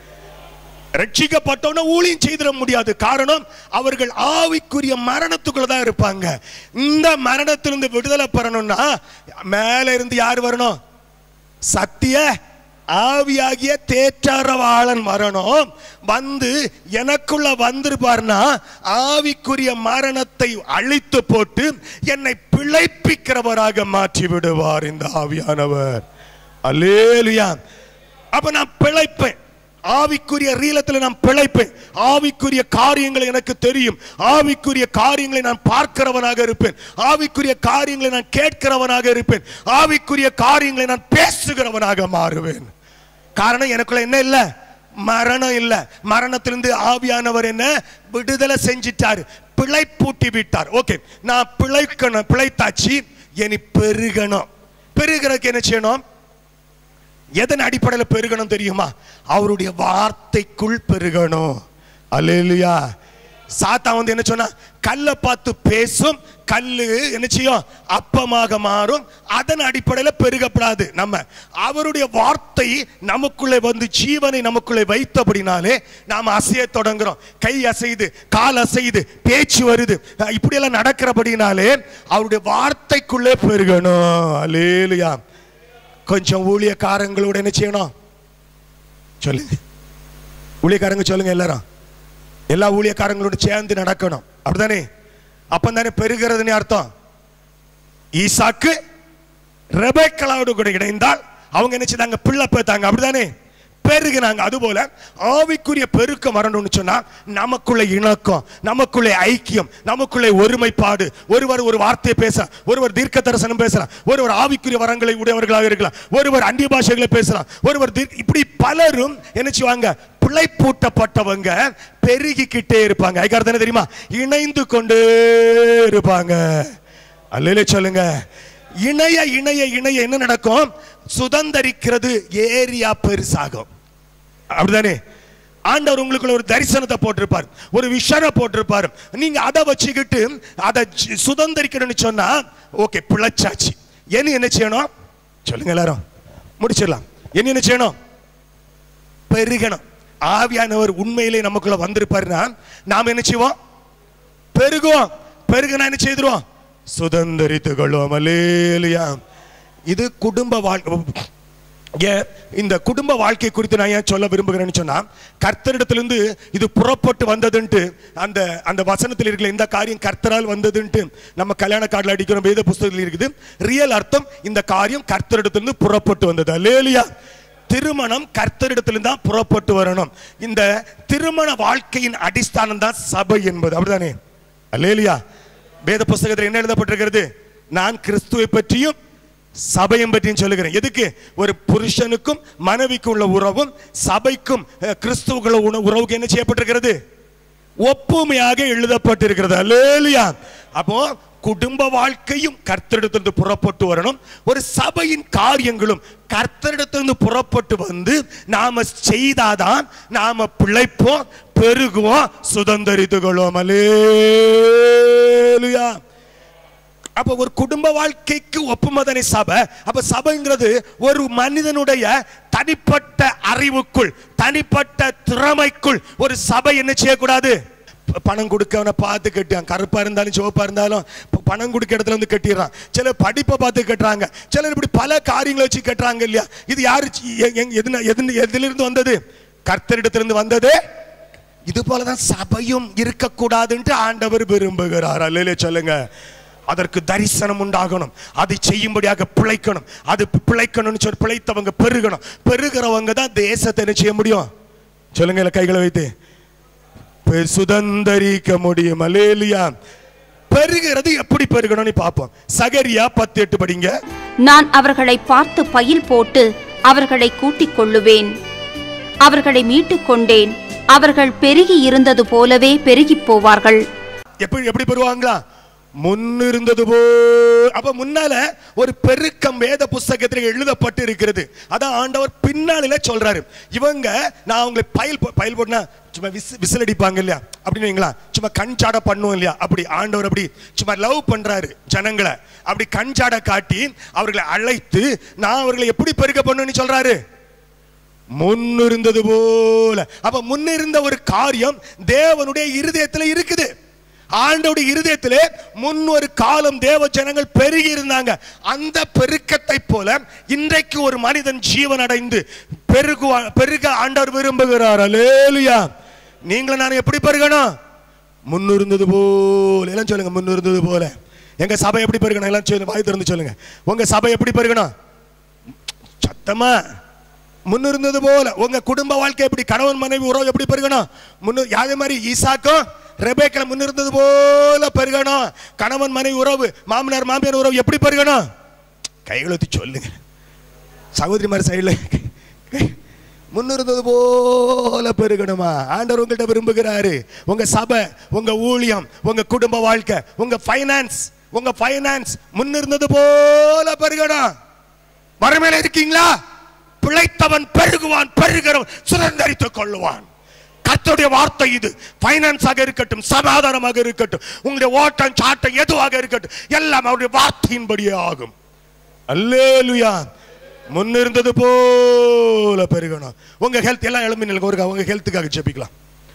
ரட்சிக்கப்பட்டவன ஊழியம் செய்திட முடியாது. காரணம், அவர்கள் ஆவிக்குரிய மரணத்துக்குள்ளதான் இருப்பாங்க. இந்த மரணத்திலிருந்து விடுதலை பெறணும்னா மேல இருந்து யார் வரணும்? சத்திய ஆவியாகிய தேற்றரவாளன் வரணும். வந்து எனக்குள்ள வந்திருப்பார்னா ஆவிக்குரிய மரணத்தை அழித்து போட்டு என்னை பிழைப்பிக்கிறவராக மாற்றி விடுவார் இந்த ஆவியானவர். அல்லேலூயா. அப்ப நான் பிழைப்பேன். ஆவிக்குரிய ரீலத்தில் நான் பிழைப்பேன். ஆவிக்குரிய காரியங்களை எனக்கு தெரியும். ஆவிக்குரிய காரியங்களை நான் பார்க்கிறவனாக இருப்பேன். ஆவிக்குரிய காரியங்களை நான் கேட்கிறவனாக இருப்பேன். ஆவிக்குரிய காரியங்களை நான் பேசுகிறவனாக மாறுவேன். காரணம், எனக்குள்ள என்ன இல்ல? மரணம் இல்ல. மரணத்திலிருந்து ஆவியானவர் என்ன விடுதலை செஞ்சிட்டாரு, பிழைப்பூட்டி விட்டார். ஓகே, நான் பிழைக்கணும். பிழைத்தாச்சு, இனி பெருகணும். பெருகிறதுக்கு என்ன செய்யணும்? எதன் அடிப்படையில் பெருகணும் தெரியுமா? அவருடைய வார்த்தைக்குள் பெருகணும். அல்லேலூயா. சாத்தா வந்து என்ன சொன்னா? கல்லை பார்த்து பேசும், கல்லு என்ன செய்யும்? அப்பமாக மாறும். அதன் அடிப்படையில் பெருகப்படாது. நம்ம அவருடைய வார்த்தை நமக்குள்ளே வந்து ஜீவனை நமக்குள்ளே வைத்தபடினாலே நாம அசைய தொடங்குறோம். கை அசைது, கால் அசைது, பேச்சு வருது. இப்படி எல்லாம் நடக்கிறபடினாலே அவருடைய வார்த்தைக்குள்ளே பெருகணும். அல்லேலூயா. கொஞ்சம் ஊழியக்காரங்களோட என்ன செய்யணும்? சொல்லுங்க. ஊழியக்காரங்க சொல்லுங்க. எல்லாரும் எல்லா ஊழியக்காரங்களோட சேர்ந்து நடக்கணும். அப்படிதானே? அப்பந்தானே பெருகிறதுன்னு அர்த்தம். ஈசாக்கு ரெபெக்காளோடு கூட இணைந்தால் அவங்க என்ன செய்தாங்க? பிள்ளை பெற்றாங்க. அப்படிதானே? பெருகினாங்க. அதுபோல ஆவிக்குரிய பெருக்கம் வரணும்னு சொன்னா நமக்குள்ள இணக்கம், நமக்குள்ளே ஐக்கியம், நமக்குள்ளே ஒருமைப்பாடு. ஒருவர் ஒரு வார்த்தையை பேசலாம், ஒருவர் தீர்க்க தரிசனம் பேசலாம், ஒருவர் ஆவிக்குரிய வரங்களை உடையவர்களாக இருக்கலாம், ஒருவர் அந்நிய பாஷைகளை பேசலாம், ஒருவர் இப்படி பலரும் என்ன செய்வாங்க? பிழைப்பூட்டப்பட்டவங்க பெருகிக்கிட்டே இருப்பாங்க. ஐக்காரத்து என்ன தெரியுமா? இணைந்து கொண்டே இருப்பாங்க. அல்லேலூயா சொல்லுங்க. இணைய இணைய இணைய என்ன நடக்கும்? சுதந்தரிக்கிறது ஏரியா பெருசாகும். அப்படிதானே? ஆண்டவர் உங்களுக்குள்ள ஒரு தரிசனத்தை போட்டிருப்பார், ஒரு விஷனை போட்டிருப்பார். நீங்க அதை வச்சுக்கிட்டு அதை சுதந்தரிக்கணும்னு சொன்னா ஓகே, பிழைச்சாச்சு. என்ன என்ன செய்யணும் சொல்லுங்க எல்லாரும், முடிச்சிடலாம். என்ன என்ன செய்யணும்? பெருகணும். ஆவியானவர் உண்மையிலே நமக்குள்ள வந்திருப்பாருன்னா நாம் என்ன செய்வோம்? பெருகுவோம். பெருகுனா என்ன செய்துருவோம்? சுதந்தரித்துக் கொள்வோம். அல்லேலூயா. இது குடும்ப வாழ்க்கை. இந்த குடும்ப வாழ்க்கை குறித்து நான் ஏன் சொல்ல விரும்புகிறேன்னு சொன்னா, கர்த்தரிடத்திலிருந்து இது புறப்பட்டு வந்ததுன்ட்டு அந்த அந்த வசனத்தில் இருக்கிற இந்த காரியம் கர்த்தரால் வந்ததுன்ட்டு நம்ம கல்யாண கார்டில் அடிக்கிறோம், வேத புஸ்தகத்தில் இருக்குது. ரியல் அர்த்தம் இந்த காரியம் கர்த்தரிடத்திலிருந்து புறப்பட்டு வந்தது. அல்லேலூயா. திருமணம் கர்த்தரிடத்திலிருந்து தான் புறப்பட்டு வரணும். இந்த திருமண வாழ்க்கையின் அடிஸ்தானம் தான் சபை என்பது. அப்படிதானே? அல்லேலூயா. வேத புஸ்தகத்தில் என்ன எழுதப்பட்டிருக்கிறது? நான் கிறிஸ்துவை பற்றியும் சபையும் பற்றியும் சொல்லுகிறேன். எதுக்கு? ஒரு புருஷனுக்கும் மனைவிக்கும் உள்ள உறவும் சபைக்கும் கிறிஸ்துவுக்குள்ள உறவுக்கு என்ன செய்யப்பட்டிருக்கிறது? ஒப்புமையாக எழுதப்பட்டிருக்கிறது. அல்லேலூயா. அப்போ குடும்ப வாழ்க்கையும் கர்த்தரிடத்திலிருந்து புறப்பட்டு வரணும். ஒரு சபையின் காரியங்களும் கர்த்தரிடத்திலிருந்து புறப்பட்டு வந்து நாம செய்தாதான் நாம பிழைப்போம், பெருகுவோம், சுதந்தரித்துக் கொள்வோம். அல்லேலூயா. அப்ப ஒரு குடும்ப வாழ்க்கைக்கு ஒப்புமதனை சபை. அப்ப சபைங்கிறது ஒரு மனிதனுடைய தனிப்பட்ட அறிவுக்குள், தனிப்பட்ட திறமைக்குள் ஒரு சபை என்ன செய்யக்கூடாது? பணம் கொடுக்கவனை பார்த்து கட்டியான், கருப்பா இருந்தாலும் சிவப்பா இருந்தாலும் பணம் கொடுக்க இடத்துல வந்து கட்டிடுறான். சிலர் படிப்பை பார்த்து கட்டுறாங்க, சிலர் இப்படி பல காரியங்களை வச்சு கட்டுறாங்க இல்லையா? இது யாரு எதிலிருந்து வந்தது? கர்த்தரிடத்திலிருந்து வந்தது. இது போலதான் சபையும் இருக்கக்கூடாதுன்ட்டு ஆண்டவர் விரும்புகிறார். அல்லேலூயா சொல்லுங்க. அதற்கு தரிசனம் உண்டாகணும், அதை செய்யும்படியாக பிழைக்கணும். அது பிழைக்கணும்னு சொல்லி பிழைத்தவங்க பெருகணும். பெருகிறவங்க தான் தேசத்தை என்ன செய்ய முடியும்? சொல்லுங்க கைகளை வைத்து. சுதந்தரிக்க முடியும். அல்லேலூயா. பெருகிறது எப்படி பெருகணும்னு பார்ப்போம். சகரியா பத்து எட்டு படிங்க. நான் அவர்களை பார்த்து பயில் போட்டு அவர்களை கூட்டிக் கொள்ளுவேன், அவர்களை மீட்டுக் கொண்டேன். அவர்கள் பெருகி இருந்தது போலவே பெருகி போவார்கள். எப்படி எப்படி பெறுவாங்களா? முன்னிருந்தது போ. அப்ப முன்னால ஒரு பெருக்கம் வேத புஸ்தகத்தில் எழுதப்பட்டு இருக்கிறது. அதான் ஆண்டவர் பின்னால சொல்றாரு. இவங்க நான் அவங்களை பயில் பயில் போட்டா சும்மா விசில் அடிப்பாங்க இல்லையா, அப்படின்னு சும்மா கண்சாட பண்ணுவோம் இல்லையா, அப்படி ஆண்டவர் அப்படி சும்மா லவ் பண்றாரு ஜனங்களை. அப்படி கண்சாட காட்டி அவர்களை அழைத்து நான் அவர்களை எப்படி பெருக்க பண்ணுன்னு சொல்றாரு? முன்னிருந்தது போல. அப்ப முன்னிருந்த ஒரு காரியம் தேவனுடைய இருதயத்தில் இருக்குது. ஆண்டவருடைய இருதயத்திலே முன் ஒரு காலம் தேவ ஜனங்கள் பெருகி இருந்தாங்க. அந்த பெருக்கத்தை போல இன்றைக்கு ஒரு மனிதன் ஜீவன் அடைந்து பெருகுவா பெருக ஆண்டவர் விரும்புகிறார். அல்லேலூயா. நீங்களும் நான் எப்படி பெருகணும்? முன்னிருந்தது போல. எல்லாம் சொல்லுங்க, முன்னிருந்தது போல. எங்க சபை எப்படி பெருகணும்? எல்லாம் சொல்லுங்க, வாய் திறந்து சொல்லுங்க. உங்க சபை எப்படி பெருகணும்? சத்தமா முன்னிருந்தது போல. உங்க குடும்ப வாழ்க்கை எப்படி, கணவன் மனைவி உறவு எப்படி பெருகணும்? முன்னு யாதே மாதிரி ஈசாக்கும் ரெபேக்கா முன்னிருந்தது போல பெருகணும். கணவன் மனைவி உறவு, மாமனார் மாமியார் உறவு எப்படி பெருகணும்? கைகளத்தி சொல்லுங்க சகோதரி மாதிரி சைடுல. முன்னிருந்தது போல பெருகணுமா? ஆண்டவர் உங்கள்கிட்ட விரும்புகிறாரு. உங்க சபை, உங்க ஊழியம், உங்க குடும்ப வாழ்க்கை, உங்க ஃபைனான்ஸ், உங்க ஃபைனான்ஸ் முன்னிருந்தது போல பெருகணும். வறுமையில இருக்கீங்களா? பிழைத்தவன் பெருகுவான், பெருகிறவன் சுதந்தரித்துக் கொள்ளுவான். கர்த்தருடைய வார்த்தை இது. ஃபைனான்ஸாக இருக்கட்டும், சமாதானமாக இருக்கட்டும், உங்களுடைய ஓட்டம் சாட்டம் எதுவாக இருக்கட்டும், எல்லாம் அவருடைய வார்த்தையின்படியே ஆகும். அல்லேலூயா. முன்னிருந்தது போல பெருகணும். உங்க ஹெல்த் எல்லாம் எழுப்பி நிலுங்க. ஒரு உங்க ஹெல்த்துக்காக ஜெபிக்கலாம்.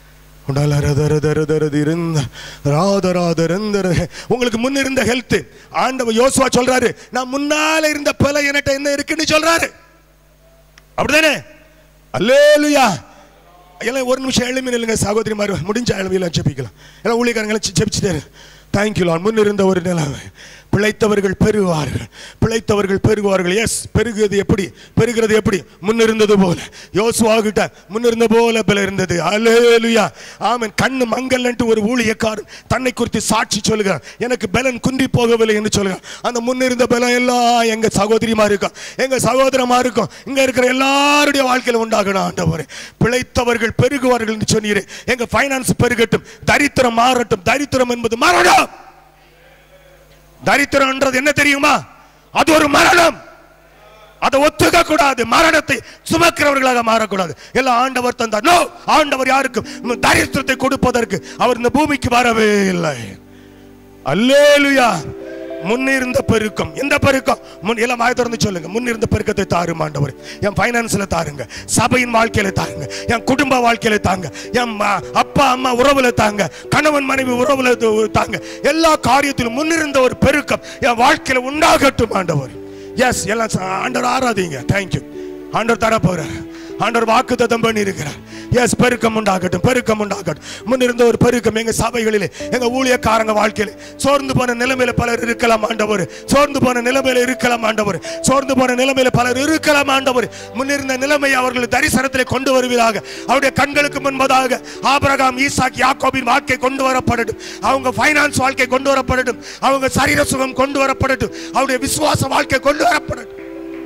உங்களுக்கு முன்னிருந்த ஹெல்த் ஆண்டவர் யோசுவா சொல்றாரு, நான் முன்னால இருந்த பல என்கிட்ட என்ன இருக்குன்னு சொல்றாரு. அப்படிதானே? அல்லேலூயா. எல்லாம் ஒரு நிமிஷம் எழுப்பி நில்லுங்க சகோதரி மாதிரி. முடிஞ்ச அளவில் ஜெபிக்கலாம். எல்லாம் ஊழியக்காரங்களை ஜெபிச்சுட்டாரு. Thank you Lord. முன்னிருந்த ஒரு நிலைமை. பிழைத்தவர்கள் பெருகுவார்கள், பிழைத்தவர்கள் பெருகுவார்கள். எஸ், பெருகுவது எப்படி? பெருகிறது எப்படி? முன்னிருந்தது போல. யோசுவா கிட்ட முன்னிருந்த போல பல இருந்தது. அல்லேலூயா. ஆமென். கண்ணு மங்கல்ன்ட்டு ஒரு ஊழியக்காரன் தன்னை குறித்து சாட்சி சொல்லுகிறார். எனக்கு பலன் குன்றி போகவில்லை என்று சொல்லுகிறார். அந்த முன்னிருந்த பலம் எல்லாம் எங்க சகோதரிமா இருக்கும், எங்க சகோதரமா இருக்கும், இங்க இருக்கிற எல்லாருடைய வாழ்க்கையில உண்டாகணும். ஆண்டவரே, பிழைத்தவர்கள் பெருகுவார்கள் என்று சொன்னீரே. எங்க ஃபைனான்ஸ் பெருகட்டும், தரித்திரம் மாறட்டும். தரித்திரம் என்பது மாறணும். தரித்திரம்ன்றது என்ன தெரியுமா? அது ஒரு மரணம். அதை ஒத்துக்க கூடாது. மரணத்தை சுமக்கிறவர்களாக மாறக்கூடாது. எல்லாம் ஆண்டவர் தந்தார். நோ, ஆண்டவர் யாருக்கும் தரித்திரத்தை கொடுப்பதற்கு அவர் இந்த பூமிக்கு வரவே இல்லை. அல்லேலூயா. முன்னிருந்த பெருக்கம். எந்த பெருக்கம்? முன் எல்லாம் வாய் திறந்து சொல்லுங்க. முன்னிருந்த பெருக்கத்தை தாரும் ஆண்டவர். என் பைனான்ஸ்ல தாருங்க, சபையின் வாழ்க்கையில தாருங்க, என் குடும்ப வாழ்க்கையில தாங்க, என் அப்பா அம்மா உறவுல தாங்க, கணவன் மனைவி உறவுல தாங்க. எல்லா காரியத்திலும் முன்னிருந்த ஒரு பெருக்கம் என் வாழ்க்கையில உண்டாகட்டும் ஆண்டவர். எஸ், எல்லாம் ஆண்டவர் ஆராதிங்க. தேங்க்யூ. ஆண்டவர் தர போறார். ஆண்டவர் வாக்குத்தத்தம் பண்ணி இருக்கிறார். எஸ், பெருக்கம் உண்டாகட்டும், பெருக்கம் உண்டாகட்டும். முன்னிருந்த ஒரு பெருக்கம் எங்க சபைகளிலே, எங்க ஊழியக்காரங்க வாழ்க்கையிலே சோர்ந்து போன நிலைமையில பலர் இருக்கலாம் ஆண்டவர். சோர்ந்து போன நிலைமையில இருக்கலாம் ஆண்டவர். சோர்ந்து போன நிலைமையில பலர் இருக்கலாம் ஆண்டவர். முன்னிருந்த நிலைமையை அவர்கள் தரிசனத்திலே கொண்டு வருவதாக. அவருடைய கண்களுக்கு முன்பதாக ஆபிரகாம், ஈசாக், யாக்கோபின் வாழ்க்கை கொண்டு வரப்படட்டும். அவங்க பைனான்ஸ் வாழ்க்கை கொண்டு வரப்படட்டும். அவங்க சரீர சுகம் கொண்டு வரப்படட்டும். அவருடைய விசுவாச வாழ்க்கை கொண்டு வரப்படட்டும்.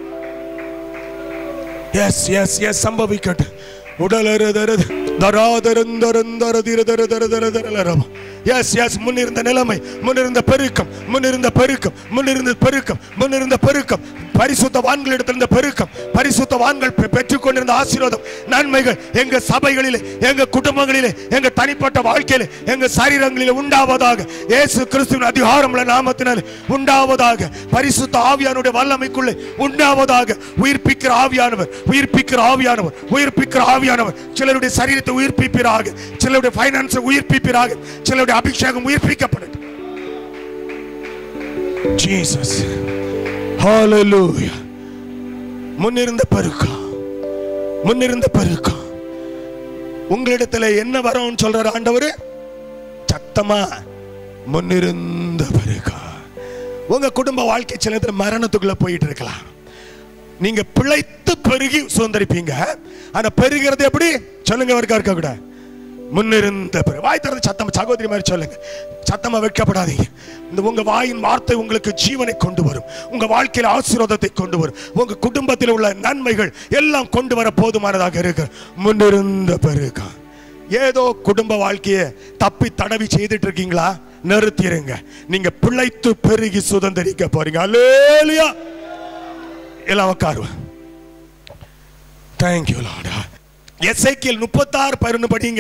எஸ் எஸ் எஸ் சம்பவிக்கட்டும். எஸ் எஸ் முன்னிருந்த நிலைமை, முன்னிருந்த பெருக்கம், முன்னிருந்த பெருக்கம், முன்னிருந்த பெருக்கம், முன்னிருந்த பெருக்கம், பரிசுத்தவான்களிடத்திலிருந்த பெருக்கம், பரிசுத்தவான்கள் பெற்றுக் கொண்டிருந்த ஆசீர்வாதம், நன்மைகள் எங்க சபைகளிலே, எங்க குடும்பங்களிலே, எங்க தனிப்பட்ட வாழ்க்கையிலே, எங்க சரீரங்களிலே உண்டாவதாக. இயேசு கிறிஸ்துவின் அதிகாரமுள்ள நாமத்தினால் உண்டாவதாக. பரிசுத்த ஆவியானுடைய வல்லமைக்குள்ளே உண்டாவதாக. உயிர்ப்பிக்கிற ஆவியானவர், உயிர்ப்பிக்கிற ஆவியானவர், உயிர்ப்பிக்கிற ஆவியானவர் சிலருடைய சரீரத்தை உயிர்ப்பிப்பீராக, சிலருடைய பைனான்ஸை உயிர்ப்பிப்பீராக, சிலருடைய அபிஷேகம் உயிர்ப்பிக்கப்படட்டும். ஜீசஸ், ஹalleluya. முன்னிருந்த பெருக்கம், முன்னிருந்த பெருக்கம். உங்களிடத்துல என்ன வரும் சொல்றாரு ஆண்டவர்? சத்தமா முன்னிருந்த பெருக்கம். உங்க குடும்ப வாழ்க்கை சில நேரத்துல மரணத்துக்குள்ள போயிட்டு இருக்கலாம். நீங்க பிழைத்து பெருகி சுதந்திரிப்பீங்க. ஆனா பெருகிறது எப்படி சொல்லுங்க? அவருக்கா இருக்க கூட முன்னிருந்த பெரு. வாய் திறந்து சத்தமா சகோதரி மாதிரி சொல்லுங்க. சத்தமா வெட்கப்படாதீங்க. இந்த உங்க வாயின் வார்த்தை உங்களுக்கு ஜீவனை கொண்டு வரும். உங்க வாழ்க்கையில ஆசீர்வாதத்தை கொண்டு வரும். உங்க குடும்பத்தில் உள்ள நன்மைகள் எல்லாம் கொண்டு வர போதுமானதாக இருக்கு. முன்னிருந்த பெருக்கம். ஏதோ குடும்ப வாழ்க்கையை தப்பி தடவி செய்துட்டு இருக்கீங்களா? நிறுத்திடுங்க. நீங்க பிழைத்து பெருகி சுதந்திரிக்க போறீங்க. அல்லேலூயா. எல்லாம் உட்காருவா. Thank you Lord. எசேக்கியேல் முப்பத்தாறு பதினொன்று படிங்க.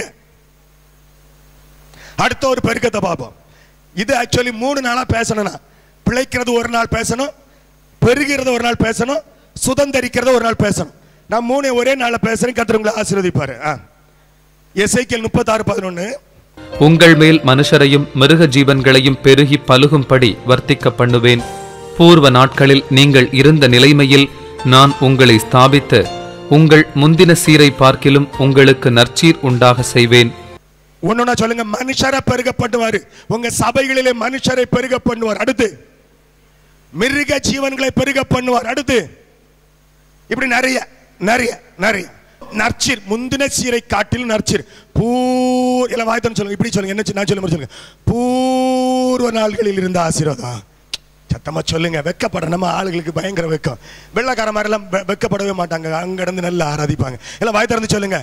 அடுத்த ஒரு பெருக்கத்தை பார்ப்போம். இது ஆக்சுவலி மூணு நாளா பேசணும். பிழைக்கிறது ஒரு நாள் பேசணும், பெருகிறது ஒரு நாள் பேசணும், சுதந்திரிக்கிறது ஒரு நாள் பேசணும். நான் மூணு ஒரே நாள்ல பேசுறேன். கர்த்தர் உங்களை ஆசீர்வதிப்பாரு. எசேக்கியேல் முப்பத்தாறு பதினொன்று. உங்கள் மேல் மனுஷரையும் மிருக ஜீவன்களையும் பெருகி பலுகும்படி வர்த்திக்க பண்ணுவேன். பூர்வ நாட்களில் நீங்கள் இருந்த நிலைமையில் நான் உங்களை ஸ்தாபித்து உங்கள் முந்தின சீரை பார்க்கிலும் உங்களுக்கு நற்சீர் உண்டாக செய்வேன். ஒன்னொன்னா சொல்லுங்க. மனுஷரை பெருக பண்ணுவாரு. உங்க சபைகளிலே மனுஷரை பெருக பண்ணுவார். அடுத்து மிருக ஜீவன்களை பெருக பண்ணுவார். அடுத்து இப்படி நிறைய நிறைய நிறைய நற்சீர், முந்தின சீரை காட்டில் நற்சீர். பூ எல்லாம் வாய்த்தன்னு சொல்லுங்க. இப்படி சொல்லுங்க. என்ன நான் சொல்ல சொல்லுங்க. பூர்வ நாள்களில் இருந்த ஆசீர்வாதம். சத்தமா சொல்லுங்க. வெக்கப்பட நம்ம ஆளுகளுக்கு பயங்கர வெக்கம். வெள்ளக்கார மாதிரி எல்லாம் வெக்கப்படவே மாட்டாங்க. அங்க இருந்து நல்லா ஆராதிப்பாங்க. எல்லாம் வாய் திறந்து சொல்லுங்க.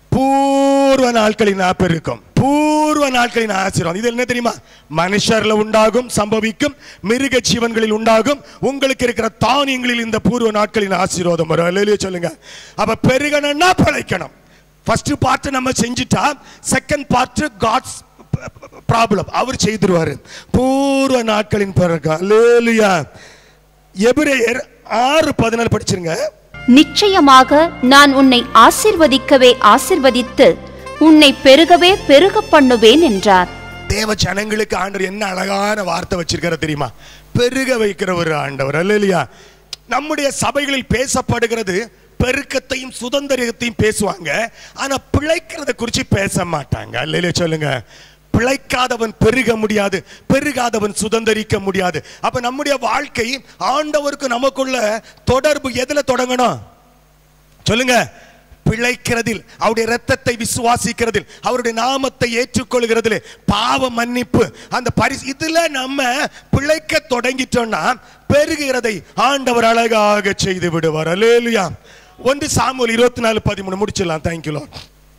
பூர்வ நாட்களின் பெருக்கம், பூர்வ நாட்களின் ஆசீர்வாதம். இது என்ன தெரியுமா? மனுஷர்ல உண்டாகும், சம்பவிக்கும், மிருக ஜீவன்களில் உண்டாகும், உங்களுக்கு இருக்கிற தானியங்களில் இந்த பூர்வ நாட்களின் ஆசீர்வாதம் வரும். அல்லேலூயா சொல்லுங்க. அப்ப பெருகணும்னா பிழைக்கணும். ஃபர்ஸ்ட் பார்ட் நம்ம செஞ்சுட்டா செகண்ட் பார்ட் காட்ஸ் ப்ராப்ளம் அவர் செய்திருவாரு. பூர்வ நாட்களின் பிறகு. அல்லேலூயா. எபிரேயர் ஆறு பதினாலு படிச்சிருங்க. நிச்சயமாக நான் உன்னை ஆசீர்வதிக்கவே ஆசீர்வதித்து உன்னை பெருகவே பெருக பண்ணுவேன் என்றார். தேவ ஜனங்களுக்கு ஆண்டவர் என்ன அழகான வார்த்தை வச்சிருக்காரு தெரியுமா? பெருக வைக்கிற ஒரு ஆண்டவர். அல்லேலூயா. நம்முடைய சபைகளில் பேசப்படுகிறது பெருக்கத்தையும் சுதந்திரத்தையும் பேசுவாங்க. ஆனா பிழைக்கிறத குறித்து பேச மாட்டாங்க. அல்லேலூயா சொல்லுங்க. பிழைக்காதவன் பெருக முடியாது, பெருகாதவன் சுதந்திரிக்க முடியாது. அப்ப நம்முடைய வாழ்க்கை ஆண்டவருக்கு நமக்குள்ள தொடர்பு எதுல தொடங்கணும் சொல்லுங்க? பிழைக்கிறதில், அவருடைய இரத்தத்தை விசுவாசிக்கிறதில், அவருடைய நாமத்தை ஏற்றுக்கொள்கிறதில், பாவ மன்னிப்பு, அந்த பரிசு, இதுல நம்ம பிழைக்க தொடங்கிட்டோம்னா பெருகிறதை ஆண்டவர் அழகாக செய்து விடுவார். அல்லேலூயா. ஒன்று சாமுவேல் இருபத்தி நாலு பதிமூணு முடிச்சிடலாம். Thank you Lord.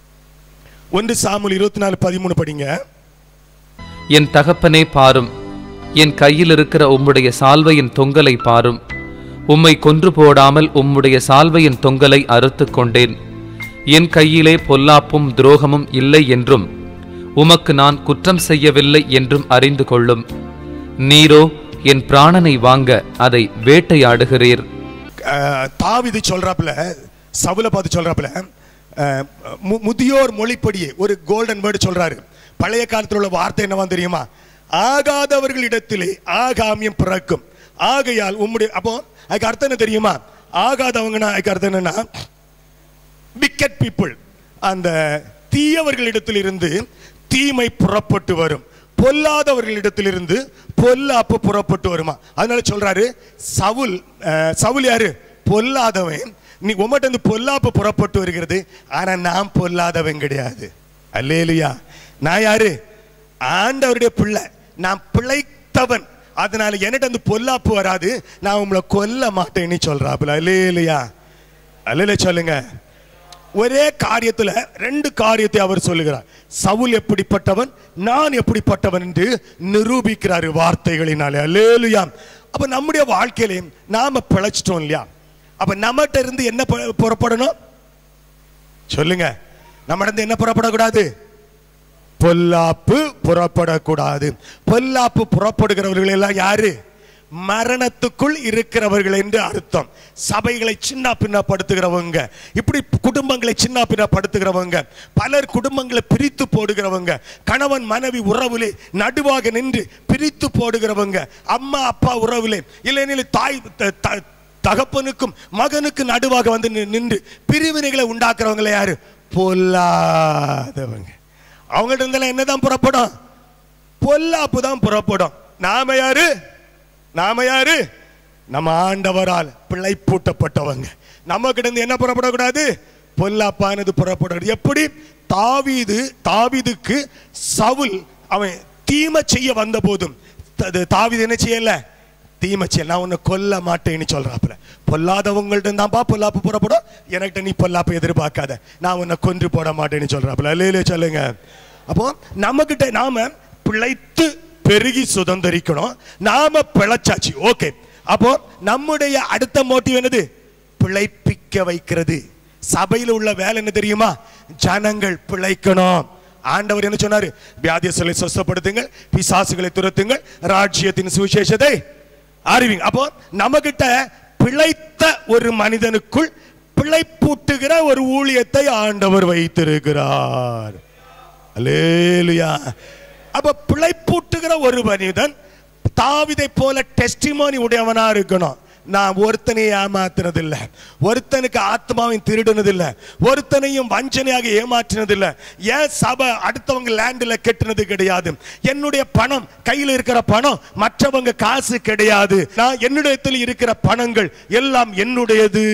ஒன்று சாமுவேல் இருபத்தி நாலு பதிமூணு படிங்க. என் தகப்பனே பாரும், என் கையில் இருக்கிற உம்முடைய சால்வையின் தொங்கலை பாரும். உம்மை கொன்று போடாமல் உம்முடைய சால்வையின் தொங்கலை அறுத்துக் கொண்டேன். என் கையிலே பொல்லாப்பும் துரோகமும் இல்லை என்றும் உமக்கு நான் குற்றம் செய்யவில்லை என்றும் அறிந்து கொள்ளும். நீரோ என் பிராணனை வாங்க அதை வேட்டையாடுகிறீர். தாவீது சொல்றாப்புல, சவுலை பார்த்து சொல்றாப்புல, முதியோர் மொழிப்படியே ஒரு கோல்டன் வேர்டு சொல்றாரு. பழைய காலத்தில் உள்ள வார்த்தை என்னவா தெரியுமா? ஆகாதவர்களிடத்திலே ஆகாமியம் பிறக்கும், ஆகையால் உம்முடைய. அப்போ அதுக்கு அர்த்தம் என்ன தெரியுமா? ஆகாதவங்கன்னா அதுக்கு அர்த்தம் என்னன்னா wicked people, அந்த தீயவர்களிடத்திலிருந்து தீமை புறப்பட்டு வரும், பொல்லாதவர்களிடத்திலிருந்து பொல்லாப்பு புறப்பட்டு வருமா. அதனால சொல்றாரு, சவுல் சவுல் யாரு? பொல்லாதவன். நீ உமட்ட இருந்து பொல்லாப்பு புறப்பட்டு வருகிறது, ஆனா நான் பொல்லாதவன் கிடையாது. அல்லேலூயா. நான் யாரு? ஆண்டவருடைய பிள்ளை, நான் பிழைத்தவன். அதனால என்னட்ட இருந்து பொல்லாப்பு வராது, நான் உங்களை கொல்ல மாட்டேன்னு சொல்றாப்புல. அல்லேலூயா. அல்லேலூயா சொல்லுங்க. ஒரே காரியத்துல ரெண்டு காரியத்தை அவர் சொல்லுகிறார். சவுல் எப்படிப்பட்டவன், நான் எப்படிப்பட்டவன் என்று நிரூபிக்கிறார் வார்த்தைகளினாலே. அல்லேலூயா. அப்ப நம்முடைய வாழ்க்கையிலே நாம பிழைச்சிட்டோம் இல்லையா? அப்ப நம்மகிட்ட இருந்து என்ன புறப்படணும் சொல்லுங்க? நம்ம இருந்து என்ன புறப்படக்கூடாது? பொல்லாப்பு புறப்படக்கூடாது. பொல்லாப்பு புறப்படுகிறவர்கள் எல்லாம் யாரு? மரணத்துக்குள் இருக்கிறவர்கள் என்று அர்த்தம். சபைகளை சின்ன பின்னப்படுத்துகிறவங்க, இப்படி குடும்பங்களை சின்ன பின்னப்படுத்துகிறவங்க, பலர் குடும்பங்களை பிரித்து போடுகிறவங்க, கணவன் மனைவி உறவுலே நடுவாக நின்று பிரித்து போடுகிறவங்க, அம்மா அப்பா உறவுலே இல்லைன்னு தாய் தகப்பனுக்கும் மகனுக்கு நடுவாக வந்து நின்று பிரிவினைகளை உண்டாக்குறவங்கள யாரு? பொல்லாதவங்க. அவங்கள்ட்ட இருந்தாலும் என்னதான் புறப்படும்? பொல்லாப்பு தான் புறப்படும். நாம யாரு? நாம யாரு? நம்ம ஆண்டவரால் பிழைப்பூட்டப்பட்டவங்க. நம்ம கிட்ட என்ன புறப்படக்கூடாது? பொல்லாப்பானது புறப்படாது. எப்படி? தாவீது தாவீதுக்கு சவுல் அவன் தீமை செய்ய வந்த போதும் தாவீது என்ன செய்யல? தீமை செய்ய. நான் உன்னை கொல்ல மாட்டேன்னு சொல்றாப்புல. பொல்லாதவங்கள்ட்ட தான்ப்பா பொல்லாப்பு புறப்படும், எனக்கிட்ட நீ பொல்லாப்பு எதிர்பார்க்காத, நான் உன்னை கொன்று போட மாட்டேன்னு சொல்றாப்புல. இல்லையே சொல்லுங்க. அப்போ நம்ம கிட்ட நாம பிழைத்து பெருகி சுதந்திரிக்கணும். நாம பிழைச்சாச்சு, ஓகே. அப்போ நம்முடைய அடுத்த மோட்டிவ் என்னது? பிழைப்பிக்க வைக்கிறது. சபையில் உள்ள வேலை என்ன தெரியுமா? ஜனங்கள் பிழைக்கணும். ஆண்டவர் என்ன சொன்னாரு? வியாதியஸ்தரை சுத்தப்படுத்துங்கள், பிசாசுகளை துரத்துங்கள், ராஜ்யத்தின் சுவிசேஷத்தை அறிவிங்க. அப்போ நம்ம கிட்ட பிழைத்த ஒரு மனிதனுக்குள் பிழைப்பூட்டுகிற ஒரு ஊழியத்தை ஆண்டவர் வைத்திருக்கிறார். அல்லேலூயா. அப்ப பிழைப்பூட்டுகிற ஒரு மனிதன் தாவீதை போல டெஸ்டிமோனி உடையவனா இருக்கணும். நான் ஒருத்தனை ஏமாத்தினதில்லை, ஒருத்தனுக்கு ஆத்மாவையும் திருடுனதில்லை, ஒருத்தனையும் வஞ்சனையாக ஏமாற்றினதில்லை, ஏன் சபை அடுத்தவங்க லேண்டில் கெட்டினது கிடையாது, என்னுடைய பணம் கையில் இருக்கிற பணம் மற்றவங்க காசு கிடையாது, நான் என்னுடையத்தில் இருக்கிற பணங்கள் எல்லாம் என்னுடையது.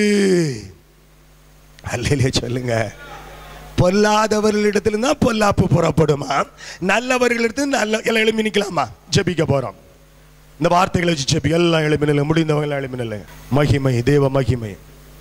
அல்லேலூயா சொல்லுங்க. பொல்லாதவர்களிடத்தில் தான் பொல்லாப்பு புறப்படுமா, நல்லவர்களிடத்தில் நல்ல எல்லாம் எழுப்பி நிக்கலாமா? ஜெபிக்க போறோம். இந்த வார்த்தைகளை வச்சு ஜெபி. எல்லாம் எழுப்பினல, முடிந்தவங்க எழுப்பினல. மகிமை, தேவ மகிமை,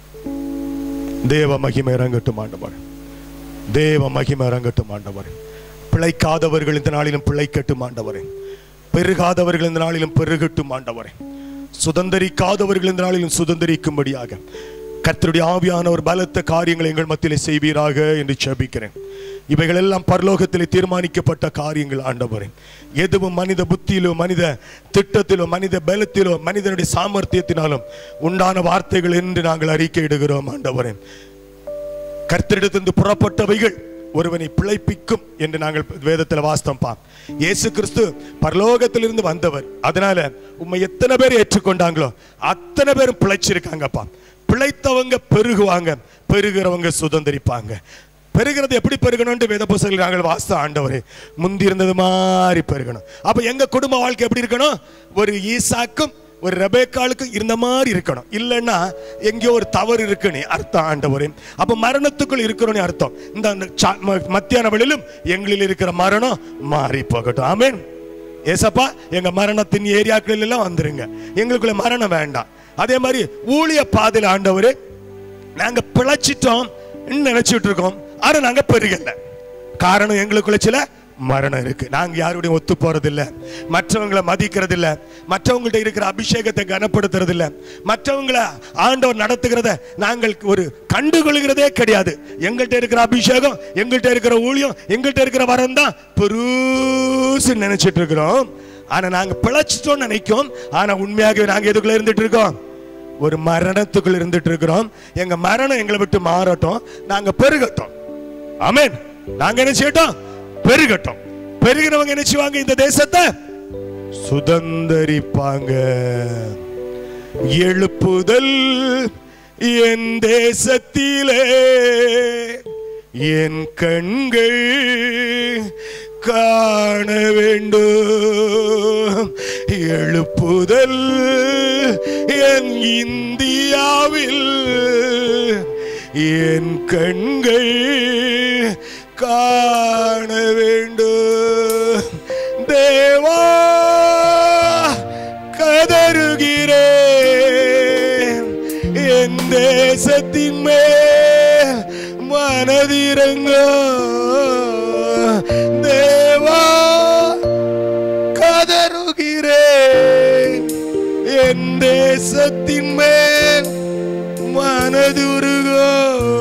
தேவ மகிமை இறங்கட்டும் ஆண்டவர், தேவ மகிமை இறங்கட்டும் ஆண்டவர். பிழைக்காதவர்கள் இந்த நாளிலும் பிழைக்கட்டும் ஆண்டவரே, பெருகாதவர்கள் இந்த நாளிலும் பெருகட்டும் ஆண்டவரே, சுதந்திரிக்காதவர்கள் இந்த நாளிலும் சுதந்திரிக்கும்படியாக கர்த்தருடைய ஆவியானவர் பலத்த காரியங்களை எங்கள் மத்தியிலே செய்வீராக என்று ஜெபிக்கிறேன். இவைகள் எல்லாம் பரலோகத்திலே தீர்மானிக்கப்பட்ட காரியங்கள் ஆண்டவரே. எதுவும் மனித புத்தியிலோ, மனித திட்டத்திலோ, மனித பலத்திலோ, மனிதனுடைய சாமர்த்தியத்தினாலும் உண்டான வார்த்தைகள் என்று நாங்கள் அறிக்கையிடுகிறோம் ஆண்டவரே. கர்த்தரிடத்திலிருந்து புறப்பட்டவைகள் ஒருவனை பிழைப்பிக்கும் என்று நாங்கள் வேதத்தில் வாஸ்தம்பா. இயேசு கிறிஸ்து பரலோகத்திலிருந்து வந்தவர். அதனால உண்மை எத்தனை பேர் ஏற்றுக்கொண்டாங்களோ அத்தனை பேரும் பிழைச்சிருக்காங்கப்பா. பிழைத்தவங்க பெருகுவாங்க, பெருகிறவங்க சுதந்திரிப்பாங்க. பெருகிறது எப்படி பெருகணும்? வேத புத்தகத்தில் நாங்கள் வாஸ்த ஆண்டவரே முந்தி இருந்தது மாதிரி பெருகணும். அப்ப எங்க குடும்ப வாழ்க்கை எப்படி இருக்கணும்? ஒரு ஈசாக்கும் ஒரு ரெபேக்காளுக்கும் இருந்த மாதிரி இருக்கணும். இல்லைன்னா எங்கேயோ ஒரு தவறு இருக்குன்னு அர்த்தம் ஆண்டவரே. அப்ப மரணத்துக்குள் இருக்கிறோன்னு அர்த்தம். இந்த மத்தியான வேளையிலும் எங்களில் இருக்கிற மரணம் மாறி போகட்டும். ஆமென். ஏசப்பா, எங்க மரணத்தின் ஏரியாக்களில் எல்லாம் வந்துருங்க, எங்களுக்குள்ள மரணம் வேண்டாம். அதே மாதிரி ஊழிய பாதையில் ஆண்டவரே நாங்க பிழைச்சிட்டோம் நினைச்சிட்டு இருக்கோம், ஆனா நாங்க பெருகல. காரணம் எங்களுக்குள்ள சில மரணம் இருக்கு. நாங்க யாருடையும் ஒத்து போறது இல்ல, மற்றவங்களை மதிக்கிறது இல்ல, மற்றவங்கள்ட்ட இருக்கிற அபிஷேகத்தை கனப்படுத்துறது இல்ல, மற்றவங்களை ஆண்டவர் நடத்துகிறத நாங்கள் ஒரு கண்டுகொள்கிறதே கிடையாது. எங்கள்கிட்ட இருக்கிற அபிஷேகம், எங்கள்கிட்ட இருக்கிற ஊழியம், எங்கள்கிட்ட இருக்கிற வரம் தான் பெருசு நினைச்சிட்டு இருக்கிறோம். ஆனா நாங்க பிழைச்சிட்டோம் நினைக்கும். ஆனா உண்மையாகவே நாங்க எதுக்குள்ள இருந்துட்டு இருக்கோம்? ஒரு மரணத்துக்குள்ள இருந்துட்டு இருக்கிறோம். எங்க மரணம் எங்களை விட்டு மாறட்டும், நாங்க பெருகட்டும். ஆமென். நாங்க என்ன செய்யட்டும்? பெருகட்டும். பெருகிறவங்க என்ன செய்வாங்க? இந்த தேசத்தை சுதந்தரிப்பாங்க. எழுப்புதல் என் தேசத்திலே என் கண்கள் காண வேண்டும். எழுப்புதல் என் இந்தியாவில் என் கண்கள் காண வேண்டும். தேவா கதறுகிறேன், என் தேசத்தின் மேல் மனதிரங்க. தேவா கதறுகிறேன், என் தேசத்தின் மேல் மனதுருகோ.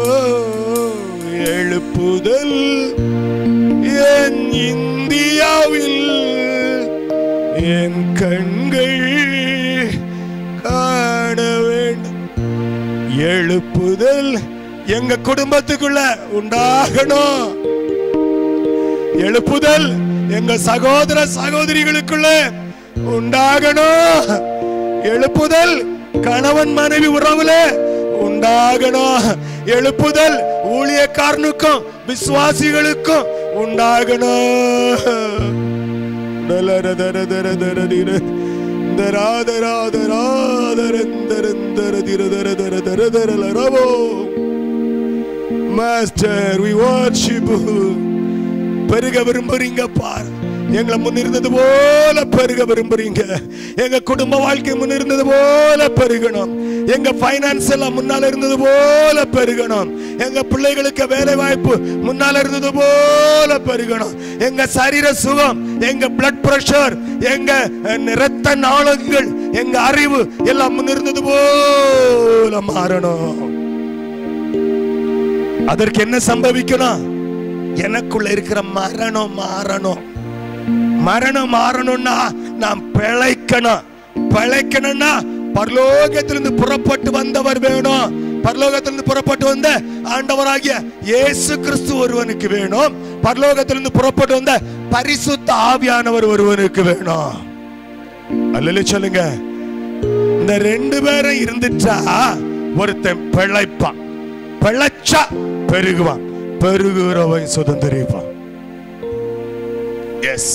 எழுப்புதல் என் இந்தியாவில் என் கண்கள் காண வேண்டும். எழுப்புதல் எங்க குடும்பத்துக்குள்ள உண்டாகணும். எழுப்புதல் எங்க சகோதர சகோதரிகளுக்குள்ள உண்டாகணும். எழுப்புதல் கணவன் மனைவி உறவுல உண்டாகணும். எழுப்புதல் ஊழியக்காரனுக்கும் விசுவாசிகளுக்கும் உண்டாகணும். Master, we worship you. பெருக விரும்புறீங்க பார். எங்களை முன்னிருந்தது போல பெருக விரும்புறீங்க. எங்க குடும்ப வாழ்க்கை முன்னிருந்தது போல பெருகணும். எங்க பைனான்ஸ் எல்லாம் முன்னால இருந்தது போல பெருகணும். எங்க பிள்ளைகளுக்கு வேலை வாய்ப்பு முன்னால இருந்தது போல பெருகணும். எங்க சரீர சுகம், எங்க பிளட் பிரஷர், எங்க இரத்த நாளங்கள், எங்க அறிவு எல்லாம் முன்னிருந்தது போல மாறணும். அதற்கு என்ன சம்பவிக்கணும்? எனக்குள்ள இருக்கிற மரணம் மாறணும். மரணம் மாறணும்னா நாம் பிழைக்கணும். பிழைக்கணும்னா பரலோகத்திலிருந்து புறப்பட்டு வந்தவர் வேணும். பரலோகத்திலிருந்து புறப்பட்டு வந்த ஆண்டவராகிய இயேசு கிறிஸ்து ஒருவனுக்கு வேணும். பரலோகத்திலிருந்து புறப்பட்டு வந்த பரிசுத்த ஆவியானவர் ஒருவனுக்கு வேணும். அல்லேலூயா சொல்லுங்க. இந்த ரெண்டு பேரும் இருந்துட்டா ஒருத்தன் பிழைப்பான். பிழைச்சா பெருகுவான். பெருகுறவன் சுதந்தரிப்பான். எஸ்.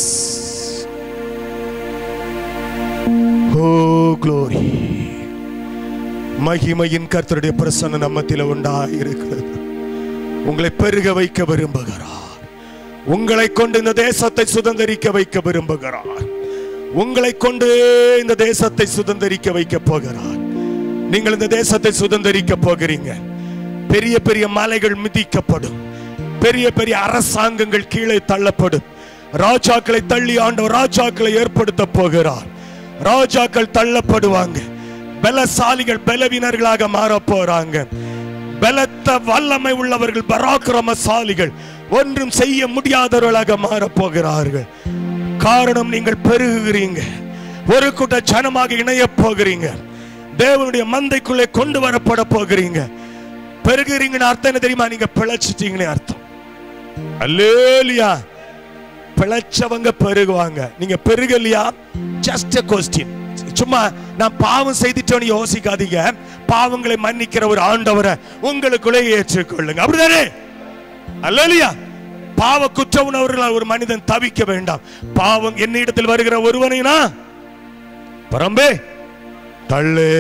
Oh glory. மகிமையின் கர்த்தருடைய பிரசன்னம் நம்மத்தில உண்டாயிருக்கிறது. உங்களை பெருக வைக்க விரும்புகிறார். உங்களை கொண்டு இந்த தேசத்தை சுதந்தரிக்க வைக்க விரும்புகிறார். உங்களை கொண்டு இந்த தேசத்தை சுதந்தரிக்க வைக்க போகிறார். நீங்கள் இந்த தேசத்தை சுதந்தரிக்க போகிறீங்க. பெரிய பெரிய மலைகள் மிதிக்கப்படும். பெரிய பெரிய அரசாங்கங்கள் கீழே தள்ளப்படும். ராஜாக்களை தள்ளி ஆண்டவர் ராஜாக்களை ஏற்படுத்த போகிறார். ராஜாக்கள் தள்ளப்படுவாங்க. பலசாலிகள் பலவீனர்களாக மாற போறாங்க. பலத்த வல்லமை உள்ளவர்கள் பராக்கிரமசாலிகள் ஒன்றும் செய்ய முடியாதவர்களாக மாற போகிறார்கள். காரணம், நீங்கள் பெருகுகிறீங்க. ஒரு கூட்ட ஜனமாக இணைய போகிறீங்க. தேவனுடைய மந்தைக்குள்ளே கொண்டு வரப்பட போகிறீங்க. பெருகுறீங்கன்னு அர்த்தம் என்ன தெரியுமா? நீங்க பிழைச்சிட்டீங்கன்னு அர்த்தம். அல்லேலூயா. பிழைச்சவங்க பெருகுவாங்க. நீங்க பெருகலையா? Just a question. சும்மா நான் பாவம் செய்துட்டோன்னு யோசிக்காதீங்க. பாவங்களை மன்னிக்கிற ஒரு ஆண்டவரை உங்களுக்குள்ளே ஏற்றுக்கொள்ளுங்க. அப்படிதானே? அல்லேலூயா. பாவ குற்ற உணர்வுகளால் ஒரு மனிதன் தவிக்க வேண்டாம். பாவம் என்னிடத்தில் வருகிற ஒருவனைனா பரம்பே தள்ளே.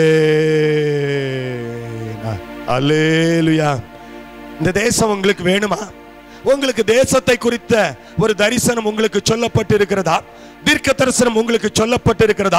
அல்லேலூயா. இந்த தேசம் உங்களுக்கு வேணுமா? உங்களுக்கு தேசத்தை குறித்த ஒரு தரிசனம் உங்களுக்கு சொல்லப்பட்டு இருக்கிறதா? தீர்க்க தரிசனம் உங்களுக்கு சொல்லப்பட்டு இருக்கிறதா?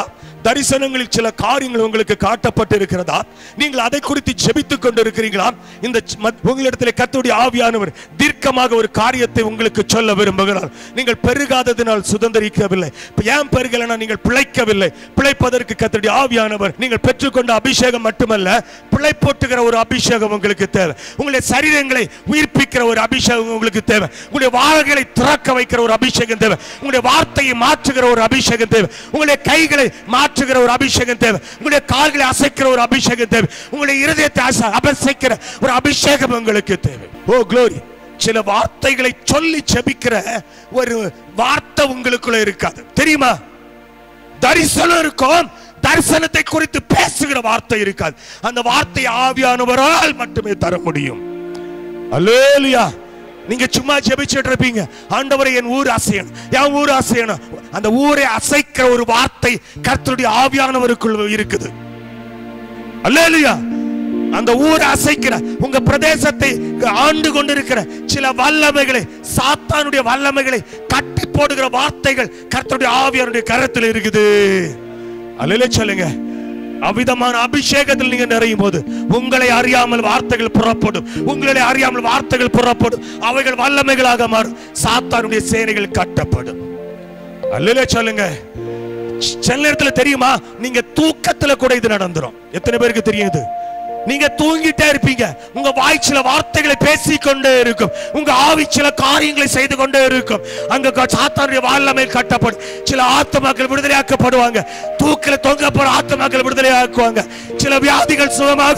தரிசனங்களில் சில காரியங்கள் உங்களுக்கு காட்டப்பட்டு இருக்கிறதா? நீங்கள் அதை குறித்து ஜெபித்துக் கொண்டிருக்கிறீங்களா? இந்த உங்களிடத்தில் கர்த்தருடைய ஆவியானவர் தீர்க்கமாக ஒரு காரியத்தை உங்களுக்கு சொல்ல விரும்புகிறார். நீங்கள் பெருகாததினால் சுதந்திரிக்கவில்லை. ஏன் பெருகலைன்னா நீங்கள் பிழைக்கவில்லை. பிழைப்பதற்கு கர்த்தருடைய ஆவியானவர் நீங்கள் பெற்றுக்கொண்ட அபிஷேகம் மட்டுமல்ல, பிழைப்போட்டுகிற ஒரு அபிஷேகம் உங்களுக்கு தேவை. உங்களுடைய சரீரங்களை உயிர்ப்பிக்கிற ஒரு அபிஷேகம் உங்களுக்கு தேவை. உங்களுடைய வாள்களை திறக்க வைக்கிற ஒரு அபிஷேகம் தேவை. உங்களுடைய வார்த்தையை மாற்றுகிற ஒரு அபிஷேகம் தேவை. உங்களுடைய கைகளை மாற்றுகிற ஒரு அபிஷேகம் தேவை. உங்களுடைய கால்களை அசைக்கிற ஒரு அபிஷேகம் தேவை. உங்களுடைய இருதயத்தை அசைக்கிற ஒரு அபிஷேகம் உங்களுக்கு தேவை. Oh glory. சில வார்த்தைகளை சொல்லி ஜெபிக்கிற ஒரு வார்த்தை உங்களுக்குள்ள இருக்காது, தெரியுமா? தரிசனம் இருக்கும், தரிசனத்தை குறித்து பேசுகிற வார்த்தை இருக்காது. அந்த வார்த்தை ஆவியானவரால் மட்டுமே தர முடியும். அல்லேலூயா. நீங்க சும்மா ஜெபிச்சிட்டு இருப்பீங்க, ஆண்டவரே என் ஊர் அசையணும், என் ஊர் அசையணும். அந்த ஊரை அசைக்கிற ஒரு வார்த்தை கர்த்தருடைய ஆவியானவருக்குள் இருக்குது. அல்லேலூயா. அந்த ஊரை அசைக்கிற, உங்க பிரதேசத்தை ஆண்டு கொண்டிருக்கிற சில வல்லமைகளை, சாத்தானுடைய வல்லமைகளை கட்டி போடுகிற வார்த்தைகள் கர்த்தருடைய ஆவியானுடைய கரத்தில் இருக்குது. அல்லேலூயா சொல்லுங்க. அவ்விதமான அபிஷேகத்தில் நீங்க நிறையும் போது உங்களை அறியாமல் வார்த்தைகள் புறப்படும். உங்களை அறியாமல் வார்த்தைகள் புறப்படும். அவைகள் வல்லமைகளாக மாறும். சாத்தானுடைய சேனைகள் கட்டப்படும். அல்லேலூயா சொல்லுங்க. சில நேரத்தில் தெரியுமா, நீங்க தூக்கத்துல கூட இது நடந்துரும். எத்தனை பேருக்கு தெரியுது? நீங்க தூங்கிட்டே இருப்பீங்க, உங்க வாய் சில வார்த்தைகளை பேசிக்கொண்டே இருக்கும், உங்க ஆவி சில காரியங்களை செய்து கொண்டே இருக்கும். அங்க சாத்தானுடைய வல்லமை கட்டப்படும். சில ஆத்துமாக்கள் விடுதலையாக்கப்படுவாங்க. தூக்கில தொங்கப்பட ஆத்துமாக்கள் விடுதலையாக்குவாங்க. சில வியாதிகள் சுகமாக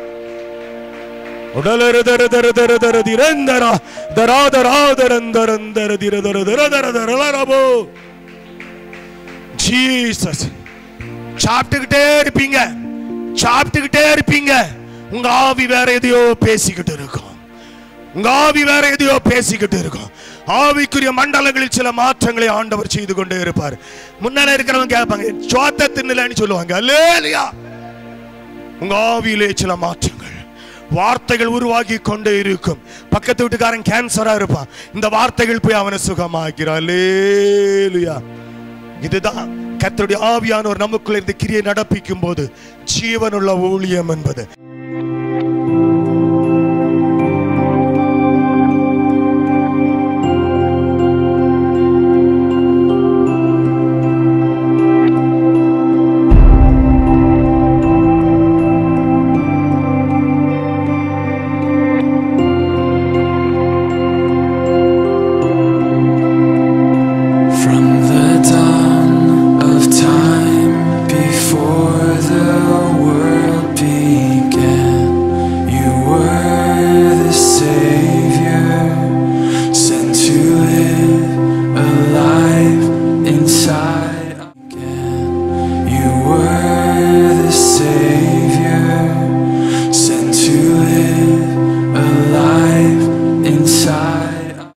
சாப்பிட்டுக்கிட்டே இருப்பீங்க, சாப்பிட்டுக்கிட்டே இருப்பீங்க. உங்க ஆவி வேற எதையோ பேசிக்கிட்டு இருக்கும். உங்க ஆவி வேற எதையோ பேசிக்கிட்டு இருக்கும். ஆவிக்குரிய மண்டலங்களில் சில மாற்றங்களை ஆண்டவர் செய்து கொண்டே இருப்பார். முன்னால இருக்கிறவங்க கேட்பாங்க, சோத்த தின்னலன்னு சொல்லுவாங்க. அல்லேலூயா. உங்க ஆவியிலே சில மாற்றங்கள், வார்த்தைகள் உருவாகி கொண்டே இருக்கும். பக்கத்து வீட்டுக்காரன் கேன்சரா இருப்பான், இந்த வார்த்தைகள் போய் அவனை சுகமாக்கிறார். அல்லேலூயா. இதுதான் கர்த்தருடைய ஆவியானவர் நமக்குள்ள இருந்து கிரியை நடப்பிக்கும் போது ஜீவனுள்ள ஊழியம் என்பது. Inside